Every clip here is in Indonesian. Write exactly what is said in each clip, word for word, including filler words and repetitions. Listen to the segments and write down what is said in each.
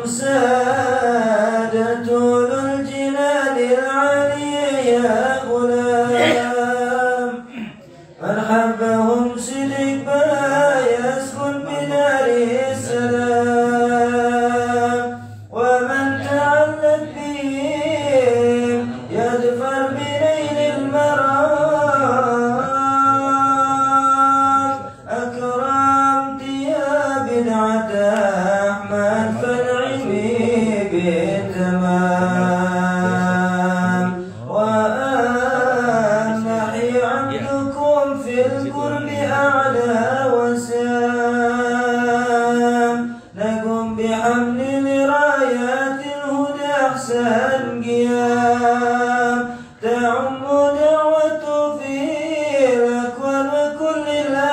سادة أولو الجنان العالية يا غلام من حبهم صدق بلا يسكن بدار السلام ومن تعلق بهم يظفر بنيل المرام أكرمت يا بدعة أحمد فانعمي بالتمام وأنحي عبدكم في القرب أعلى وسام نقم بحمل رايات الهدى أحسن قيام تعم دعوة في الأكوان وكل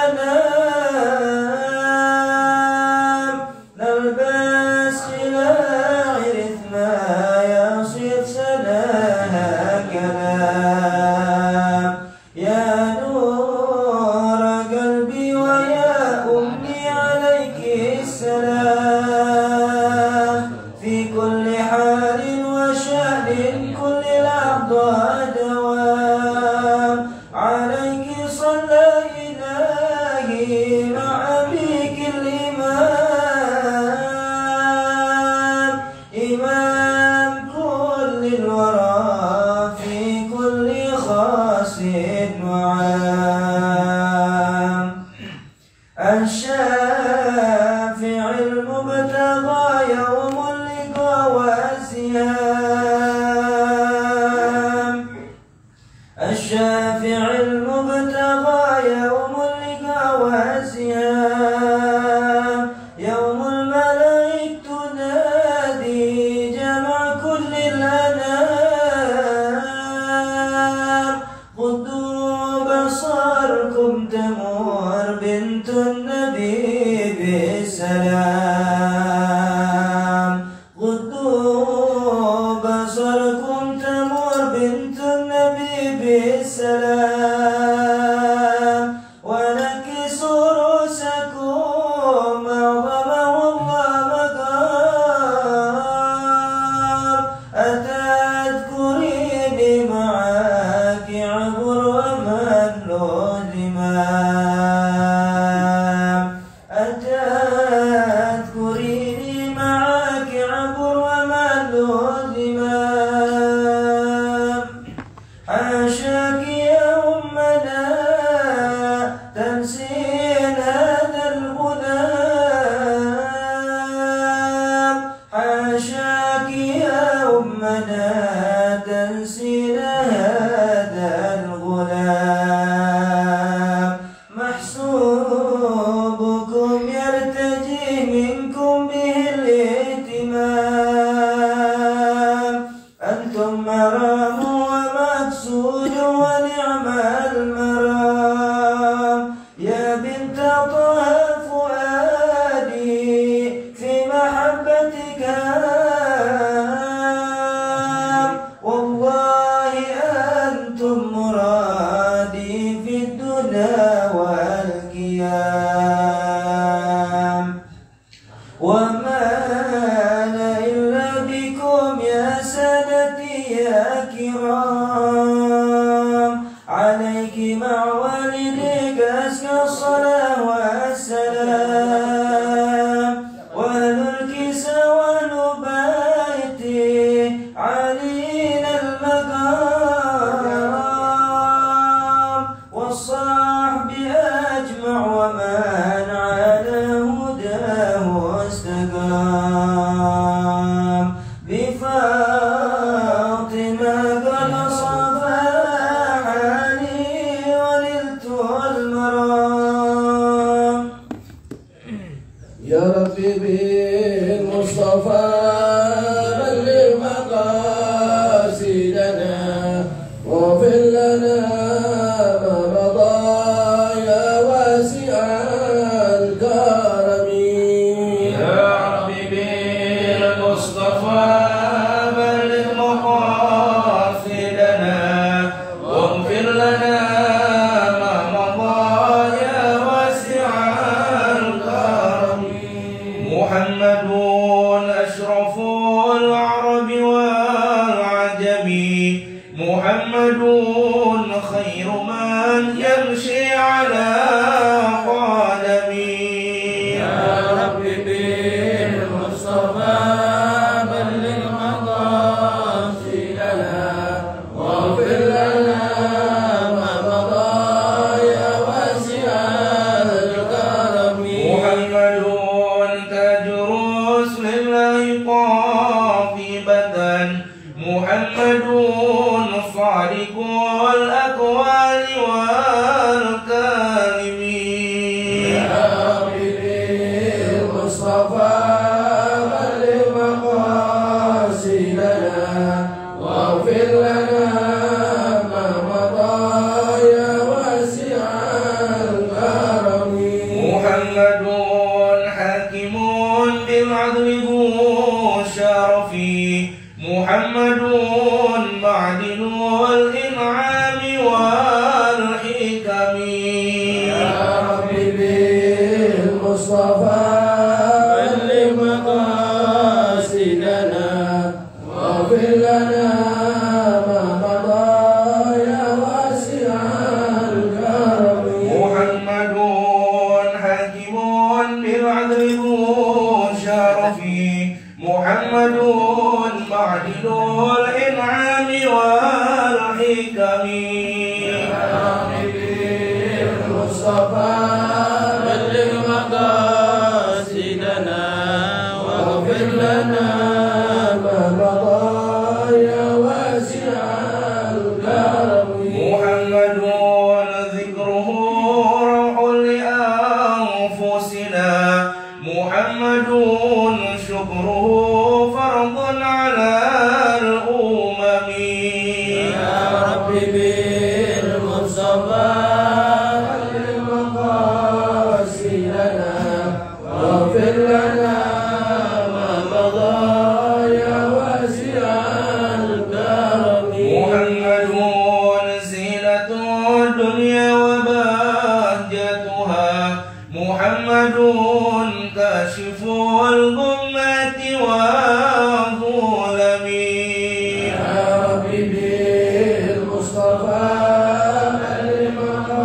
الأنام نلبس خلاع رثما يصير سناها كلام يا نور قلبي ويا أمي عليك السلام في كل حال وشأن كل لحظة دوام عليك صلى إلهي مع أبيك الإمام إمام كل الورى في كل خاص وعام الشافع المبتغى يوم اللقاء والسهام الشافع المبتغى يوم اللقاء والسهام يوم الملائكة تنادي جمع كل الأنام غضوا بصركم تمر بنت النبي بالسلام غضوا بصركم تمر بنت النبي بالسلام ونكسوا رؤوسكم أعظمه الله مقام أتذكريني معاك عبر ومن له زمام أتذكريني معاك عبر ومن له زمام حاشاك يا أمنا تنسين هذا الغلام حاشاك يا أمنا تنسين هذا الغلام محسوبكم يرتجي منكم به الاهتمام أنتم مرام ومقصود ونعم المرام يا بنت طه فؤادي في محبتك هام والله أنتم مرادي في الدنيا والقيام وما أنا إلا بكم يا سادتي يا كرام عليك مع والديك أزكى الصلاة والسلام وأهل الكسى والبيت علينا المقام والصحب أجمع ومن على هداه استقام بفاطمة قد صفحني ونلت المرام يا ربي بالمصطفى بلغ مقاصدنا واغفر لنا ما مضى يا واسع الكرم يا ربي بالمصطفى بلغ مقاصدنا واغفر لنا ما مضى يا واسع الكرم محمد أشرف لله قاطبة محمد صادق الأقوال والكاذبين يا حبيبي المصطفى بلغ مقاصدنا واغفر لنا ما مضى يا واسع الكرم محمد حاكم بالعدل ذو شرف محمد معدن الإنعام والحكم يا ربي بالمصطفى بلغ مقاصدنا واغفر لنا ما مضى يا واسع الكرم محمد حاكم بالعدل ذو شرف محمد معدن الإنعام والحكم يا حبيبي المصطفى بلغ مقاصدنا واغفر لنا ما مضى يا واسع الكرم محمد ذكره روح لأنفسنا محمد شكره فرض على الأمم يا ربي بالمصطفى بلغ مقاصدنا واغفر لنا ما مضى يا واسع الكرم محمد زينة الدنيا وبهجتها محمد كاشف الغمة والظلم يا ربي بالمصطفى بلغ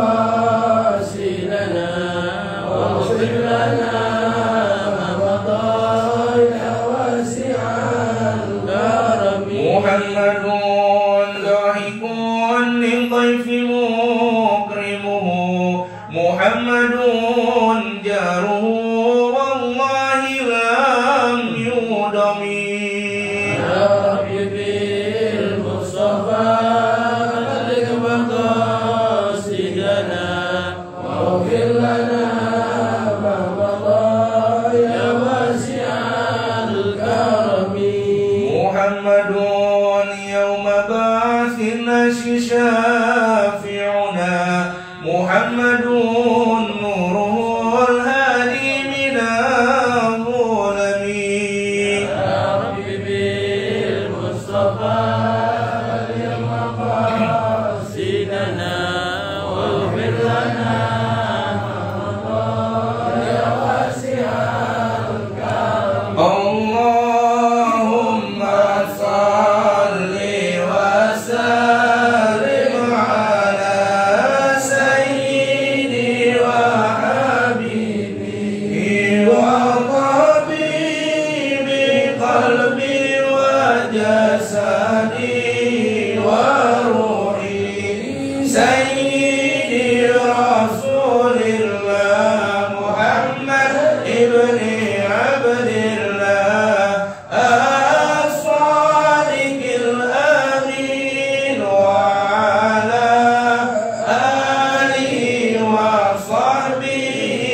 مقاصدنا واغفر لنا ما مضى يا واسع الكرم محمد ضاحك للضيف مكرمه محمد جاره والله لم يدم يا ربي بالمصطفى بلغ مقاصدنا واغفر لنا ما مضى يا واسع الكرم محمد يوم بعث الناس شافعنا محمد نوره الهادي من الظلم يا ربي بالمصطفى بلغ مقاصدنا واغفر لنا ما مضى يا واسع الكرم اللهم صل وسلم على سيدي وحبيبي وطبيبي قلبي وجسدي وروحي سيدي رسول الله محمد ابن عبد الله الصادق الأمين وعلى آله وصحبه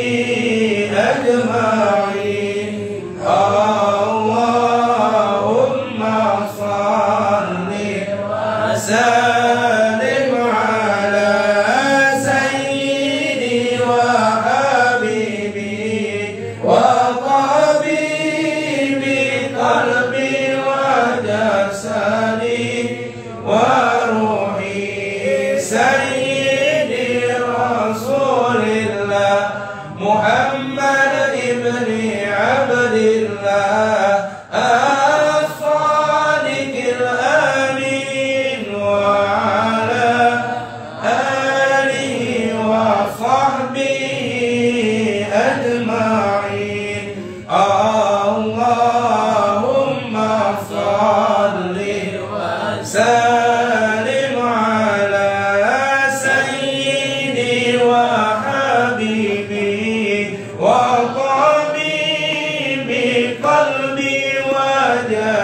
أجمعين اللهم صل وسلم على سيدي وحبيبي وطبيبي قلبي وجسدي وروحي سيدي رسول الله محمد ابن عبد الله الصادق الأمين وعلى آله وصحبه أجمعين اللهم صل وسلم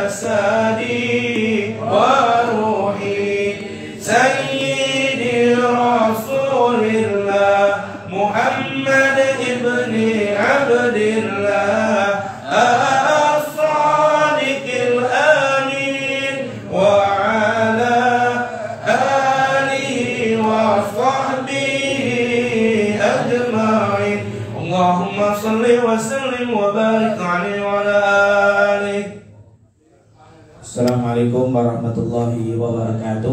jasadi wa ruhi sayyidi rasulillah Muhammad ibni Abdillah as-sadiqil amin wa ala alihi wa sahbihi ajma'in. Allahumma salli wa sallim wa barik alaihi wa ala alihi. Assalamualaikum warahmatullahi wabarakatuh.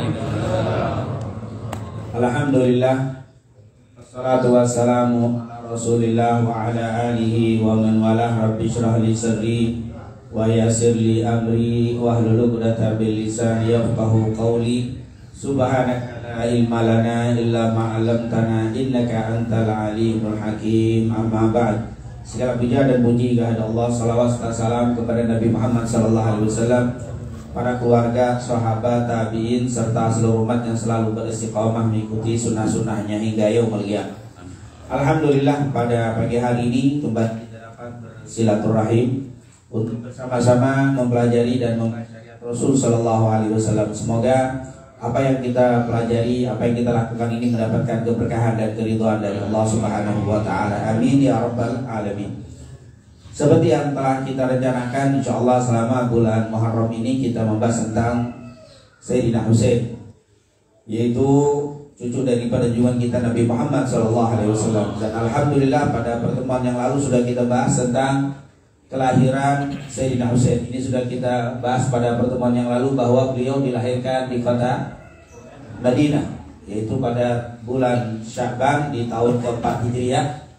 Alhamdulillah, wassalatu wassalamu ala rasulillah wa ala alihi wa man walah. Rabbi shrah li sadri wa yassir li amri wahlul 'uqdatam min lisani yafqahu qawli. Subhanaka la ilma lana illa ma 'allamtana innaka antal alimul hakim. Amma ba'd. Segala puja dan puji kepada Allah, salawat serta salam kepada Nabi Muhammad sallallahu alaihi wasallam, para keluarga, sahabat, tabi'in serta seluruh umat yang selalu beristiqamah mengikuti sunnah-sunnahnya hingga yaumul qiyamah. Alhamdulillah, pada pagi hari ini kembali kita dapat bersilaturahim untuk bersama-sama mempelajari dan membaca syariat Rasul sallallahu alaihi wasallam. Semoga apa yang kita pelajari, apa yang kita lakukan ini mendapatkan keberkahan dan keridhaan dari Allah Subhanahu wa taala. Amin ya rabbal alamin. Seperti yang telah kita rencanakan, insyaallah selama bulan Muharram ini kita membahas tentang Sayyidina Husain, yaitu cucu daripada junjungan kita Nabi Muhammad sallallahu alaihi wasallam. Dan alhamdulillah pada pertemuan yang lalu sudah kita bahas tentang kelahiran Sayyidina Husain. Ini sudah kita bahas pada pertemuan yang lalu bahwa beliau dilahirkan di kota Madinah, yaitu pada bulan Sya'ban di tahun keempat Hijriah.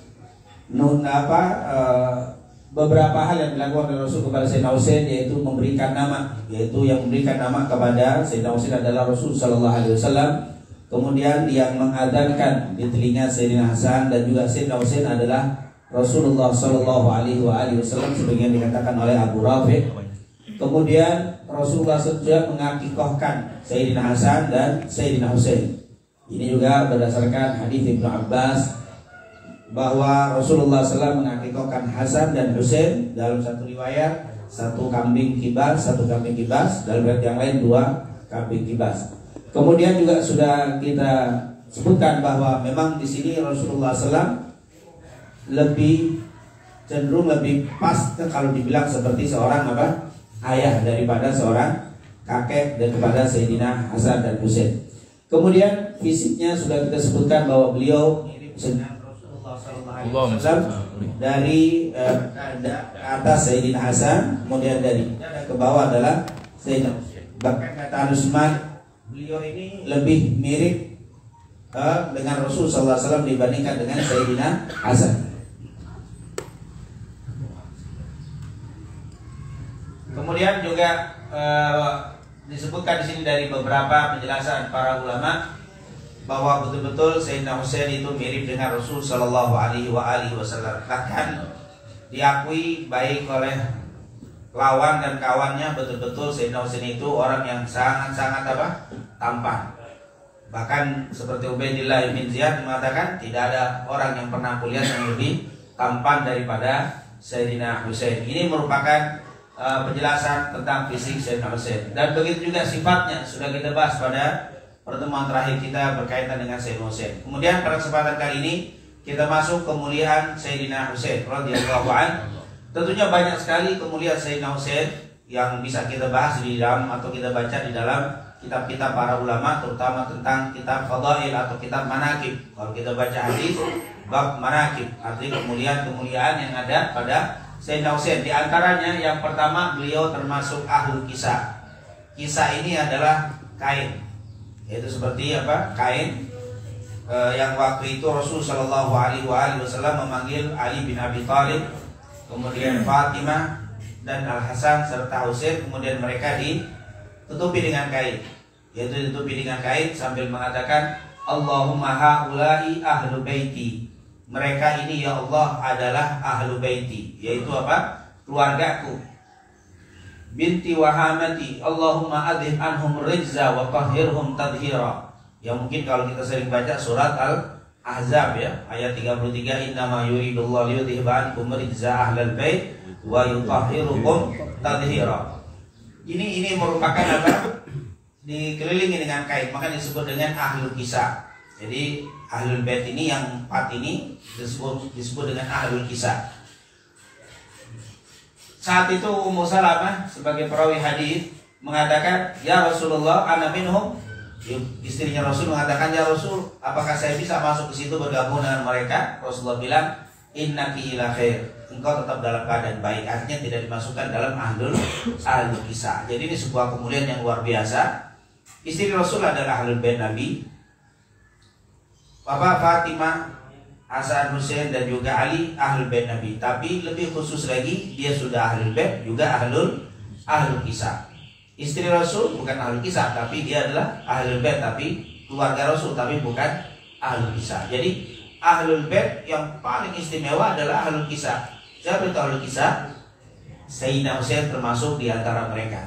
Nun apa e, beberapa hal yang dilakukan oleh Rasul kepada Sayyidina Husain, yaitu memberikan nama, yaitu yang memberikan nama kepada Sayyidina Husain adalah Rasul sallallahu alaihi wasallam. Kemudian yang mengadhankan di telinga Sayyidina Hasan dan juga Sayyidina Husain adalah Rasulullah sallallahu alaihi wasallam, sebagaimana dikatakan oleh Abu Rafi'. Kemudian Rasulullah juga mengakikahkan Sayyidina Hasan dan Sayyidina Husain. Ini juga berdasarkan hadis Ibnu Abbas bahwa Rasulullah sallallahu alaihi wasallam mengakikahkan Hasan dan Husain dalam satu riwayat satu kambing kibas, satu kambing kibas, dalam riwayat yang lain dua kambing kibas. Kemudian juga sudah kita sebutkan bahwa memang di sini Rasulullah sallallahu alaihi wasallam lebih cenderung lebih pas kalau dibilang seperti seorang apa ayah daripada seorang kakek daripada Sayyidina Hasan dan Husain. Kemudian fisiknya sudah kita sebutkan bahwa beliau mirip dengan Rasulullah sallallahu alaihi wasallam dari eh, ke atas Sayyidina Hasan, kemudian dari ke bawah adalah Sayyidina Husain. Bahkan kata Usman, beliau ini lebih mirip eh, dengan Rasul sallallahu alaihi wasallam dibandingkan dengan Sayyidina Hasan. Kemudian juga uh, disebutkan di sini dari beberapa penjelasan para ulama bahwa betul-betul Sayyidina Husain itu mirip dengan Rasul sallallahu alaihi wasallam. Bahkan diakui baik oleh lawan dan kawannya, betul-betul Sayyidina Husain itu orang yang sangat-sangat apa? Tampan. Bahkan seperti Ubaidillah bin Ziyad mengatakan tidak ada orang yang pernah kulihat yang lebih tampan daripada Sayyidina Husain. Ini merupakan Uh, penjelasan tentang fisik Sayyidina Husain. Dan begitu juga sifatnya sudah kita bahas pada pertemuan terakhir kita berkaitan dengan Sayyidina Husain. Kemudian pada kesempatan kali ini kita masuk kemuliaan Sayyidina Husain radhiyallahu anhu. Tentunya banyak sekali kemuliaan Sayyidina Husain yang bisa kita bahas di dalam atau kita baca di dalam kitab-kitab para ulama, terutama tentang kitab Fadail atau kitab Manaqib. Kalau kita baca hadis bab Manaqib, artinya kemuliaan-kemuliaan yang ada pada Sayyidina Husain. Di antaranya yang pertama, beliau termasuk ahlul kisah. Kisah ini adalah kain, yaitu seperti apa? Kain e, yang waktu itu Rasul sallallahu alaihi wasallam memanggil Ali bin Abi Thalib, kemudian Fatimah dan Al Hasan serta Husain, kemudian mereka ditutupi dengan kain, yaitu ditutupi dengan kain sambil mengatakan Allahumma haula'i ahlu baiti. Mereka ini ya Allah adalah ahlu baiti, yaitu apa? Keluargaku. Binti wahamati, Allahumma adhib anhum rijza wa tahhirhum tadhira. Ya mungkin kalau kita sering baca surat Al Ahzab ya, ayat tiga puluh tiga, innama yuridullahu liyudhhiba ankum rijza ahlal bait wa yutahhirukum tadhhira. Ini ini merupakan apa? Dikelilingi dengan kain, maka disebut dengan ahlul kisah. Jadi ahlul bait ini yang empat ini disebut disebut dengan ahlul kisah. Saat itu Ummu Salamah sebagai perawi hadis mengatakan, "Ya Rasulullah, ana minhum." Istrinya Rasul mengatakan, "Ya Rasul, apakah saya bisa masuk ke situ bergabung dengan mereka?" Rasulullah bilang, "Innaki ila khair." Engkau tetap dalam keadaan baik. Artinya tidak dimasukkan dalam ahlul ahlul kisah. Jadi ini sebuah kemuliaan yang luar biasa. Istri Rasul adalah ahlul bait Nabi. Bapak Fatimah, Hasan, Husain dan juga Ali ahlul bait Nabi. Tapi lebih khusus lagi, dia sudah ahlul bait juga ahlul ahlul kisah. Istri Rasul bukan ahlul kisah, tapi dia adalah ahlul bait, tapi keluarga Rasul, tapi bukan ahlul kisah. Jadi ahlul bait yang paling istimewa adalah ahlul kisah. Siapa itu ahlul kisah? Sayyidina Husain termasuk di antara mereka.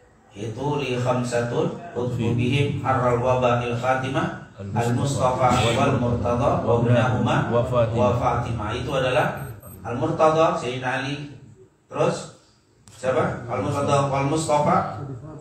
Itu li khamsatun utfu bihim arral wabail khatimah al-Mustafa wal Murtada wa ibnahuma wa Fatimah. Itu adalah al-Murtada Sayyidina Ali. Terus siapa? Al-Murtada wal Mustafa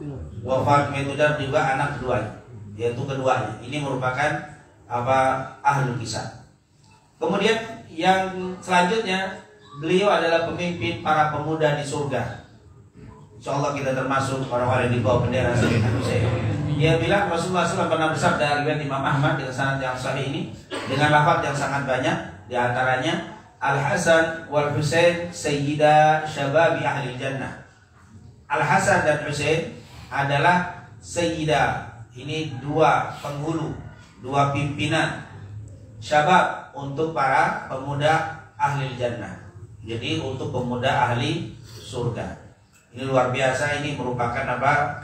wa Fatimah, itu dan juga anak keduanya, yaitu keduanya. Ini merupakan apa? Ahlul kisah. Kemudian yang selanjutnya, beliau adalah pemimpin para pemuda di surga. Insyaallah kita termasuk orang-orang yang dibawa bendera Sayyidina Husain. Dia bilang Rasulullah shallallahu alaihi wasallam pernah bersabda, riwayat Imam Ahmad dengan sanad yang sahih ini dengan lafaz yang sangat banyak, di antaranya Al Hasan wal Husain sayyida syababi ahli jannah. Al Hasan dan Husain adalah sayyida, ini dua penghulu, dua pimpinan syabab untuk para pemuda ahli jannah. Jadi untuk pemuda ahli surga. Ini luar biasa, ini merupakan apa?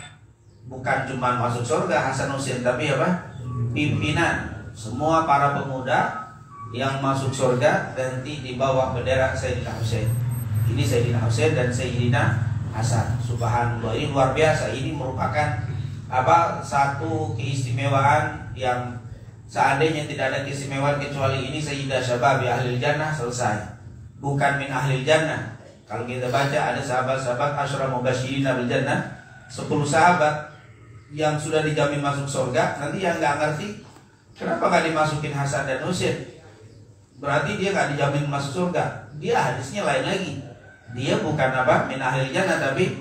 Bukan cuma masuk surga Hasan Husain, tapi apa? Pimpinan semua para pemuda yang masuk surga nanti di bawah bendera Sayyidina Husain. Ini Sayyidina Husain dan Sayyidina Hasan. Subhanallah, ini luar biasa. Ini merupakan apa? Satu keistimewaan yang seandainya tidak ada keistimewaan kecuali ini Sayyidah Syababi Ahlil Jannah, selesai. Bukan min Ahlil Jannah. Kalau kita baca ada sahabat-sahabat Asyra Mubasyirin bil Jannah, sepuluh sahabat yang sudah dijamin masuk surga. Nanti yang nggak ngerti kenapa nggak dimasukin Hasan dan Husain, berarti dia nggak dijamin masuk surga. Dia hadisnya lain lagi. Dia bukan apa? Min Ahlil Jannah, tapi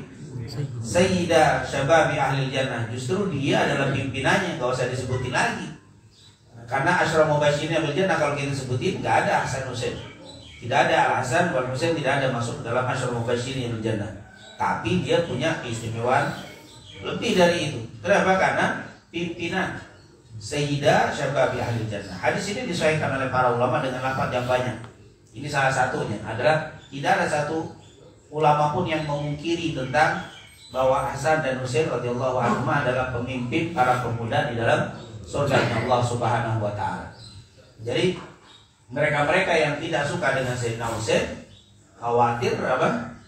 Sayyidah Syababi Ahlil Jannah. Justru dia adalah pimpinannya, nggak usah disebutin lagi. Karena Asyra Mubasyirin bil Jannah kalau kita sebutin nggak ada Hasan Husain. Tidak ada Al Hasan wal Husain, tidak ada masuk dalam Asyra Mubasyirin bil Jannah. Tapi dia punya keistimewaan lebih dari itu. Kenapa? Karena pimpinan Sayyidah Syababi Ahlil Jannah. Hadis ini disahihkan oleh para ulama dengan lafaz yang banyak. Ini salah satunya adalah tidak ada satu ulama pun yang memungkiri tentang bahwa Hasan dan Husain radhiyallahu anhum adalah pemimpin para pemuda di dalam surga Allah Subhanahu wa taala. Jadi mereka-mereka yang tidak suka dengan Sayyidina Husain khawatir apa?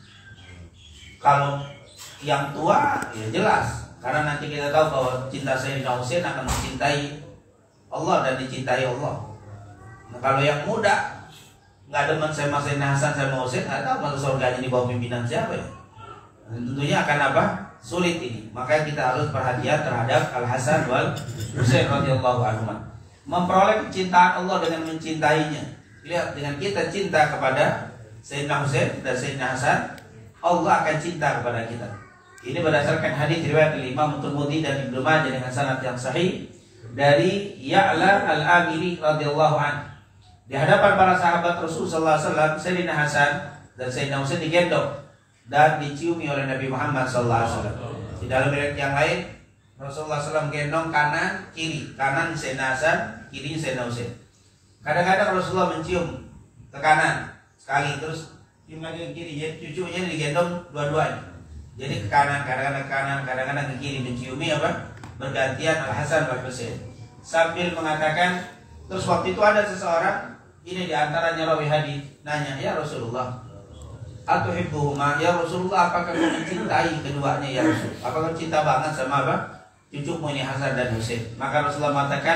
Kalau yang tua ya jelas, karena nanti kita tahu bahwa cinta Sayyidina Husain akan mencintai Allah dan dicintai Allah. Nah, kalau yang muda nggak demen sama Sayyidina Hasan sama Husain, nggak tahu masuk surganya di bawah pimpinan siapa ya. Dan tentunya akan apa? Sulit ini. Makanya kita harus perhatian terhadap Al Hasan wal Husain radhiyallahu anhum. Memperoleh kecintaan Allah dengan mencintainya. Lihat, dengan kita cinta kepada Sayyidina Husain dan Sayyidina Hasan, Allah akan cinta kepada kita. Ini berdasarkan hadis riwayat Imam Tirmidzi dan Ibnu Majah dengan sanad yang sahih dari Ya'la Al-Amiri radhiyallahu anhu. Di hadapan para sahabat Rasul sallallahu alaihi wasallam, Sayyidina Hasan dan Sayyidina Husain digendong dan diciumi oleh Nabi Muhammad sallallahu alaihi wasallam. Di dalam riwayat yang lain, Rasulullah sallallahu alaihi wasallam gendong kanan kiri, kanan Sayyidina Hasan, kirinya Sayyidina Husain. Kadang-kadang Rasulullah mencium ke kanan sekali, terus cium lagi ke kiri, jadi cucunya digendong dua-duanya. Jadi ke kanan, kadang-kadang ke kanan, kadang-kadang ke kiri, menciumi apa? Bergantian Al Hasan wal Husain. Sambil mengatakan, terus waktu itu ada seseorang, ini diantaranya rawi hadis, nanya, "Ya Rasulullah, atuhibbuhuma? Ya Rasulullah, apakah kau mencintai keduanya ya Rasul? Apakah kau cinta banget sama apa? Cucumu ini Hasan dan Husain?" Maka Rasulullah mengatakan,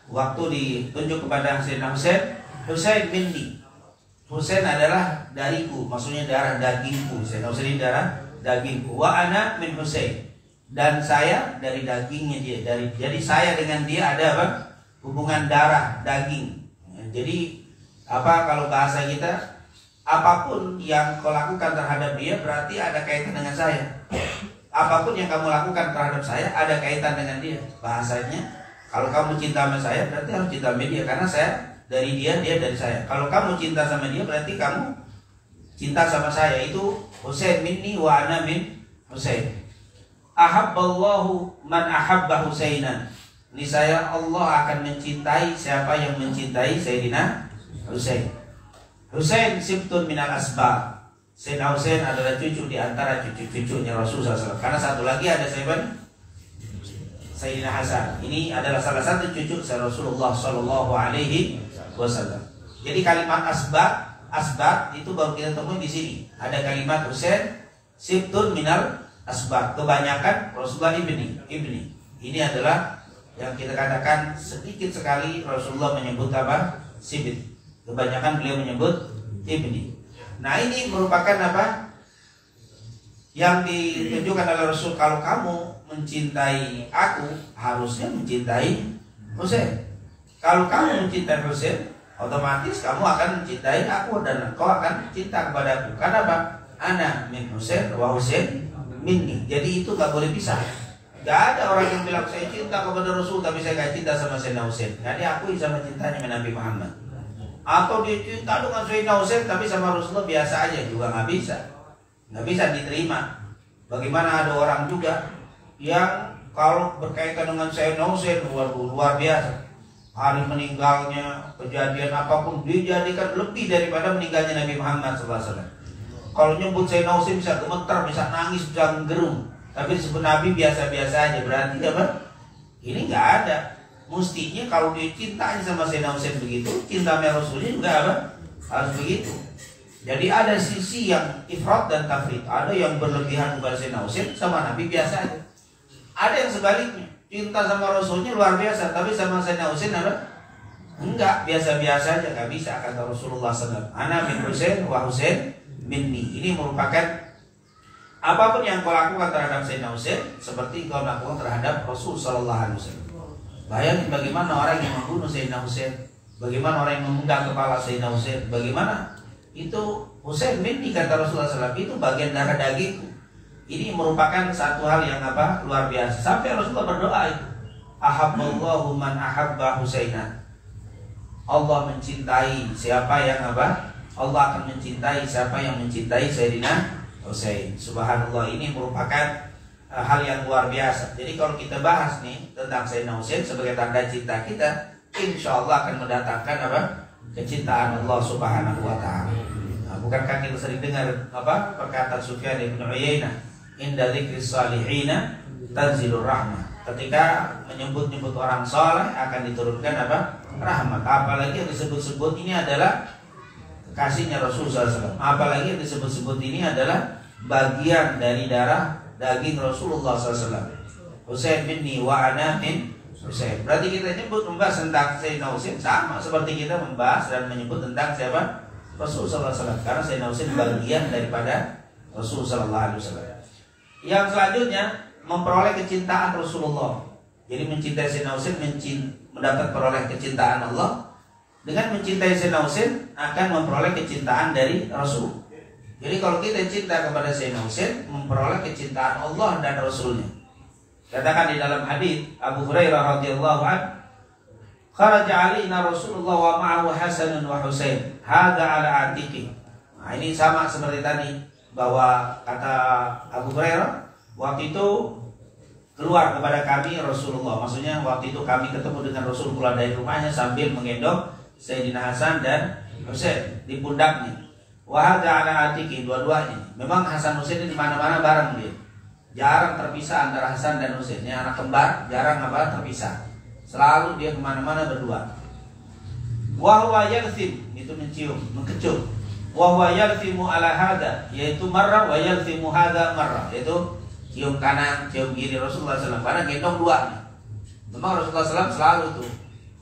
waktu ditunjuk kepada Sayyidina Husain, Husain minni. Husain adalah dariku, maksudnya darah dagingku. Sayyidina Husain ini darah dagingku. Wa ana min Husain, dan saya dari dagingnya dia. Dari jadi saya dengan dia ada apa? Hubungan darah daging. Jadi apa kalau bahasa kita, apapun yang kau lakukan terhadap dia berarti ada kaitan dengan saya. Apapun yang kamu lakukan terhadap saya ada kaitan dengan dia. Bahasanya, kalau kamu cinta sama saya berarti harus cinta sama dia, karena saya dari dia, dia dari saya. Kalau kamu cinta sama dia berarti kamu cinta sama saya. Itu Husain minni wa ana min Husain. Ahabballahu man ahabba Husainan. Ini saya, Allah akan mencintai siapa yang mencintai Sayyidina Husain. Husain sibtun minal asbab. Sayyidina Husain adalah cucu di antara cucu-cucunya Rasulullah shallallahu alaihi wasallam. Karena satu lagi ada Sayyidina Hasan. Ini adalah salah satu cucu Rasulullah shallallahu alaihi wasallam. Jadi kalimat asbab, asbab itu baru kita temui di sini. Ada kalimat Husain sibtun minal asbab. Kebanyakan Rasulullah ibni, ibni. Ini adalah yang kita katakan sedikit sekali Rasulullah menyebut apa? Sibit. Kebanyakan beliau menyebut ibni. Nah ini merupakan apa? Yang ditunjukkan oleh Rasul, kalau kamu mencintai aku harusnya mencintai Husain. Kalau kamu mencintai Husain, otomatis kamu akan mencintai aku dan kau akan cinta kepada aku. Karena apa? Ana min Husain wa Husain minni. Jadi itu gak boleh pisah. Gak ada orang yang bilang saya cinta kepada Rasul tapi saya gak cinta sama Sayyidina Husain. Gak diakui sama cintanya dengan Nabi Muhammad. Atau dia cinta dengan Sayyidina Husain tapi sama Rasulullah biasa aja, juga nggak bisa, nggak bisa diterima. Bagaimana ada orang juga yang kalau berkaitan dengan Sayyidina Husain luar, luar biasa, hari meninggalnya, kejadian apapun dijadikan lebih daripada meninggalnya Nabi Muhammad shallallahu alaihi wasallam. Kalau nyebut Sayyidina Husain bisa gemetar, bisa nangis, bisa gerung, tapi disebut Nabi biasa-biasa aja. Berarti apa? Ini nggak ada. Mestinya kalau dia cintanya sama Sayyidina Husain begitu, cinta sama Rasulnya juga apa? Harus begitu. Jadi ada sisi yang ifrat dan tafrit. Ada yang berlebihan kepada Sayyidina Husain, sama Nabi biasa aja. Ada yang sebaliknya, cinta sama Rasulnya luar biasa, tapi sama Sayyidina Husain apa? Enggak, biasa-biasa aja, nggak bisa, kata Rasulullah shallallahu alaihi wasallam. Ana min Husain wa Husain minni. Ini merupakan apapun yang kau lakukan terhadap Sayyidina Husain seperti kau lakukan terhadap Rasul shallallahu alaihi wasallam. Bayangin bagaimana orang yang membunuh Sayyidina Husain, bagaimana orang yang memenggal kepala Sayyidina Husain, bagaimana itu Husain minni, kata Rasulullah shallallahu alaihi wasallam, itu bagian darah dagingku. Ini merupakan satu hal yang apa? Luar biasa. Sampai Rasulullah berdoa itu, ahabballahu man ahabba Husainan. Allah mencintai siapa yang apa? Allah akan mencintai siapa yang mencintai Sayyidina Husain. Subhanallah, ini merupakan hal yang luar biasa. Jadi kalau kita bahas nih tentang Sayyidina Husain sebagai tanda cinta kita, insya Allah akan mendatangkan apa? Kecintaan Allah Subhanahu wa ta'ala. Nah, bukankah kita sering dengar apa? Perkataan Sufyan bin Uyainah, inda dzikris salihina tanzilur rahmah. Ketika menyebut-nyebut orang saleh akan diturunkan apa? Rahmat. Apalagi yang disebut-sebut ini adalah kekasihnya Rasulullah shallallahu alaihi wasallam. Apalagi yang disebut-sebut ini adalah bagian dari darah daging Rasulullah shallallahu alaihi wasallam. Husain minni wa ana min Husain. Berarti kita nyebut membahas tentang Sayyidina Husain sama seperti kita membahas dan menyebut tentang siapa? Rasul sallallahu alaihi wasallam. Karena Sayyidina Husain bagian daripada Rasul sallallahu alaihi wasallam. Yang selanjutnya memperoleh kecintaan Rasulullah. Jadi mencintai Sayyidina Husain mendapat peroleh kecintaan Allah. Dengan mencintai Sayyidina Husain akan memperoleh kecintaan dari Rasul. Jadi kalau kita cinta kepada Sayyidina Husain, memperoleh kecintaan Allah dan Rasulnya. Katakan di dalam hadis Abu Hurairah radhiyallahu anhu, kharaja alaina Rasulullah wa ma'ahu Hasan wa Husain, hadza ala atiqi. Nah, ini sama seperti tadi, bahwa kata Abu Hurairah, waktu itu keluar kepada kami Rasulullah. Maksudnya waktu itu kami ketemu dengan Rasul keluar dari rumahnya sambil menggendong Sayyidina Hasan dan Husain di pundaknya. Wa hadza ala atiqi, dua-duanya. Memang Hasan Husain di mana-mana bareng dia. Jarang terpisah antara Hasan dan Husain. Ini anak kembar, jarang apa terpisah. Selalu dia kemana-mana berdua. Wahwa yalthim, itu mencium, mengecup. Wahwa yalthimu ala hada, yaitu marra, wa yalthimu hada marra, yaitu cium kanan, cium kiri Rasulullah shallallahu alaihi wasallam. Karena gendong dua. Memang Rasulullah shallallahu alaihi wasallam selalu tuh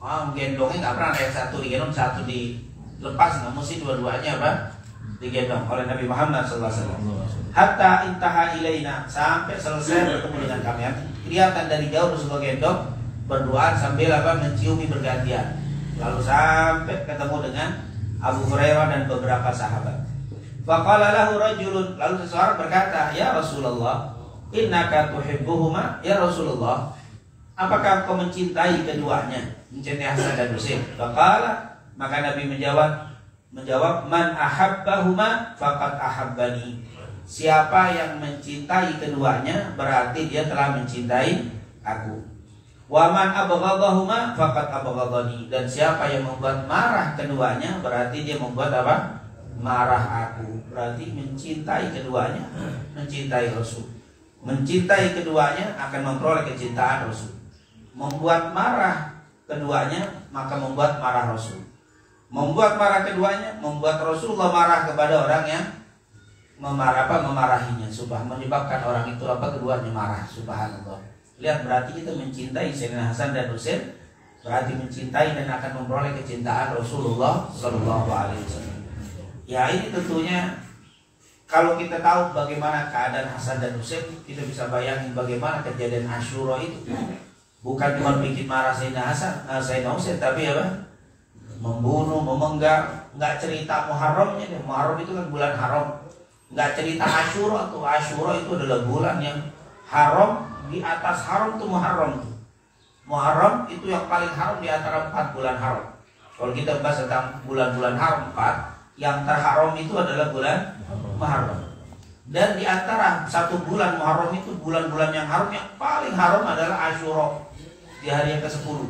Oh, gendongnya nggak pernah ada yang satu digendong, satu dilepas, nggak mesti dua-duanya apa? Digendong oleh Nabi Muhammad sallallahu alaihi wasallam. Hatta intaha ilaina, sampai selesai bertemu dengan kami. Kelihatan dari jauh Rasulullah gendong, berdoa sambil apa? Menciumi bergantian. Lalu sampai ketemu dengan Abu Hurairah dan beberapa sahabat. Faqala lahu rajulun, lalu seseorang berkata, "Ya Rasulullah, innaka tuhibbuhuma?" Ya Rasulullah, apakah kau mencintai keduanya? Mencintai Hasan dan Husain? Faqala, maka Nabi menjawab, menjawab, "Man ahabbahuma faqad ahabbani." Siapa yang mencintai keduanya berarti dia telah mencintai aku. Wa man abghadahuma faqad abghadani. Dan siapa yang membuat marah keduanya berarti dia membuat apa? Marah aku. Berarti mencintai keduanya, mencintai Rasul. Mencintai keduanya akan memperoleh kecintaan Rasul. Membuat marah keduanya maka membuat marah Rasul. Membuat marah keduanya membuat Rasulullah marah kepada orang yang memarah apa memarahinya, subhan menyebabkan orang itu apa keduanya marah. Subhanallah. Lihat, berarti kita mencintai Sayyidina Hasan dan Husain berarti mencintai dan akan memperoleh kecintaan Rasulullah Shallallahu Alaihi Wasallam. Ya, ini tentunya kalau kita tahu bagaimana keadaan Hasan dan Husain, kita bisa bayangin bagaimana kejadian Asyura itu. Bukan cuma bikin marah Sayyidina Hasan, uh, Sayyidina Husain, tapi apa? Membunuh, memenggal. Nggak cerita Muharramnya deh. Muharram itu kan bulan haram. Nggak cerita Asyura tuh. Asyura itu adalah bulan yang haram. Di atas haram itu Muharram. Muharram itu yang paling haram di antara empat bulan haram. Kalau kita bahas tentang bulan-bulan haram empat, yang terharam itu adalah bulan Muharram. Dan di antara satu bulan Muharram itu bulan-bulan yang haram, yang paling haram adalah Asyura di hari yang kesepuluh.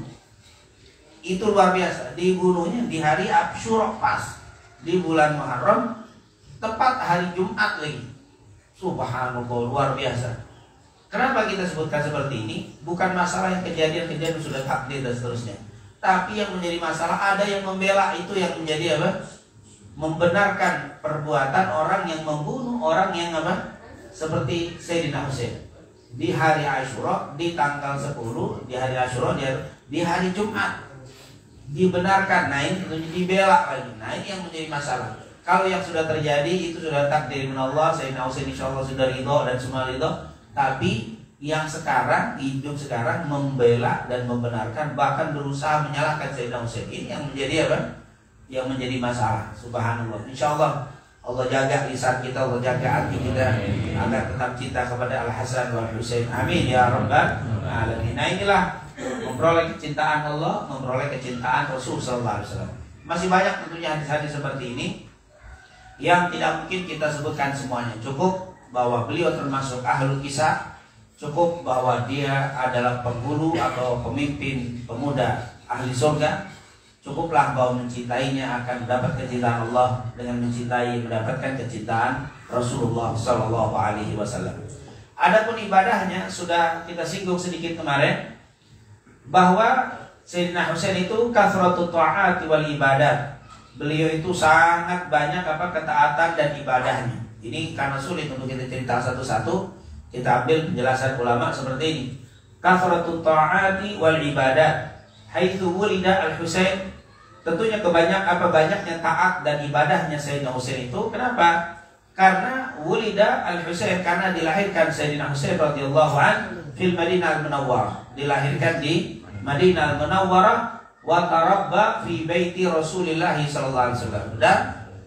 Itu luar biasa. Dibunuhnya di hari Asyura pas di bulan Muharram, tepat hari Jumat lagi. Subhanallah, luar biasa. Kenapa kita sebutkan seperti ini? Bukan masalah yang kejadian-kejadian sudah takdir dan seterusnya, tapi yang menjadi masalah ada yang membela itu, yang menjadi apa? Membenarkan perbuatan orang yang membunuh orang yang apa? Seperti Sayyidina Husain di hari Asyura, di tanggal sepuluh, di hari Asyura, di, di hari Jumat dibenarkan. Nah, ini tentunya dibela lagi. Nah, ini yang menjadi masalah. Kalau yang sudah terjadi itu sudah takdir min Allah, Sayyidina Husain insyaallah sudah ridho dan semua ridho. Tapi yang sekarang, hidup sekarang membela dan membenarkan, bahkan berusaha menyalahkan Sayyidina Husain. Ini yang menjadi apa? Yang menjadi masalah. Subhanallah. Insyaallah Allah jaga lisan kita, Allah jaga hati kita agar tetap cinta kepada Al Hasan wal Husain. Amin ya rabbal alamin. Nah, inilah memperoleh kecintaan Allah, memperoleh kecintaan Rasul sallallahu alaihi wasallam. Masih banyak tentunya hadis-hadis seperti ini yang tidak mungkin kita sebutkan semuanya. Cukup bahwa beliau termasuk ahlul kisah, cukup bahwa dia adalah pengguru atau pemimpin pemuda ahli surga, cukuplah bahwa mencintainya akan mendapat kecintaan Allah dengan mencintai mendapatkan kecintaan Rasulullah Shallallahu Alaihi Wasallam. Adapun ibadahnya sudah kita singgung sedikit kemarin, bahwa Sayyidina Husain itu kasratu ta'at wal ibadat. Beliau itu sangat banyak apa ketaatan dan ibadahnya. Ini karena sulit untuk kita cerita satu-satu, kita ambil penjelasan ulama seperti ini. Kasratu ta'ati wal ibadat haitsu wulida al-Husain. Tentunya kebanyak apa banyaknya taat dan ibadahnya Sayyidina Husain itu. Kenapa? Karena wulida al-Husain, karena dilahirkan Sayyidina Husain radhiyallahu an fil Madinah al-Munawwarah. Dilahirkan di Madinah al-Munawwarah wa tarabba fi baiti Rasulillah sallallahu alaihi wasallam. Dan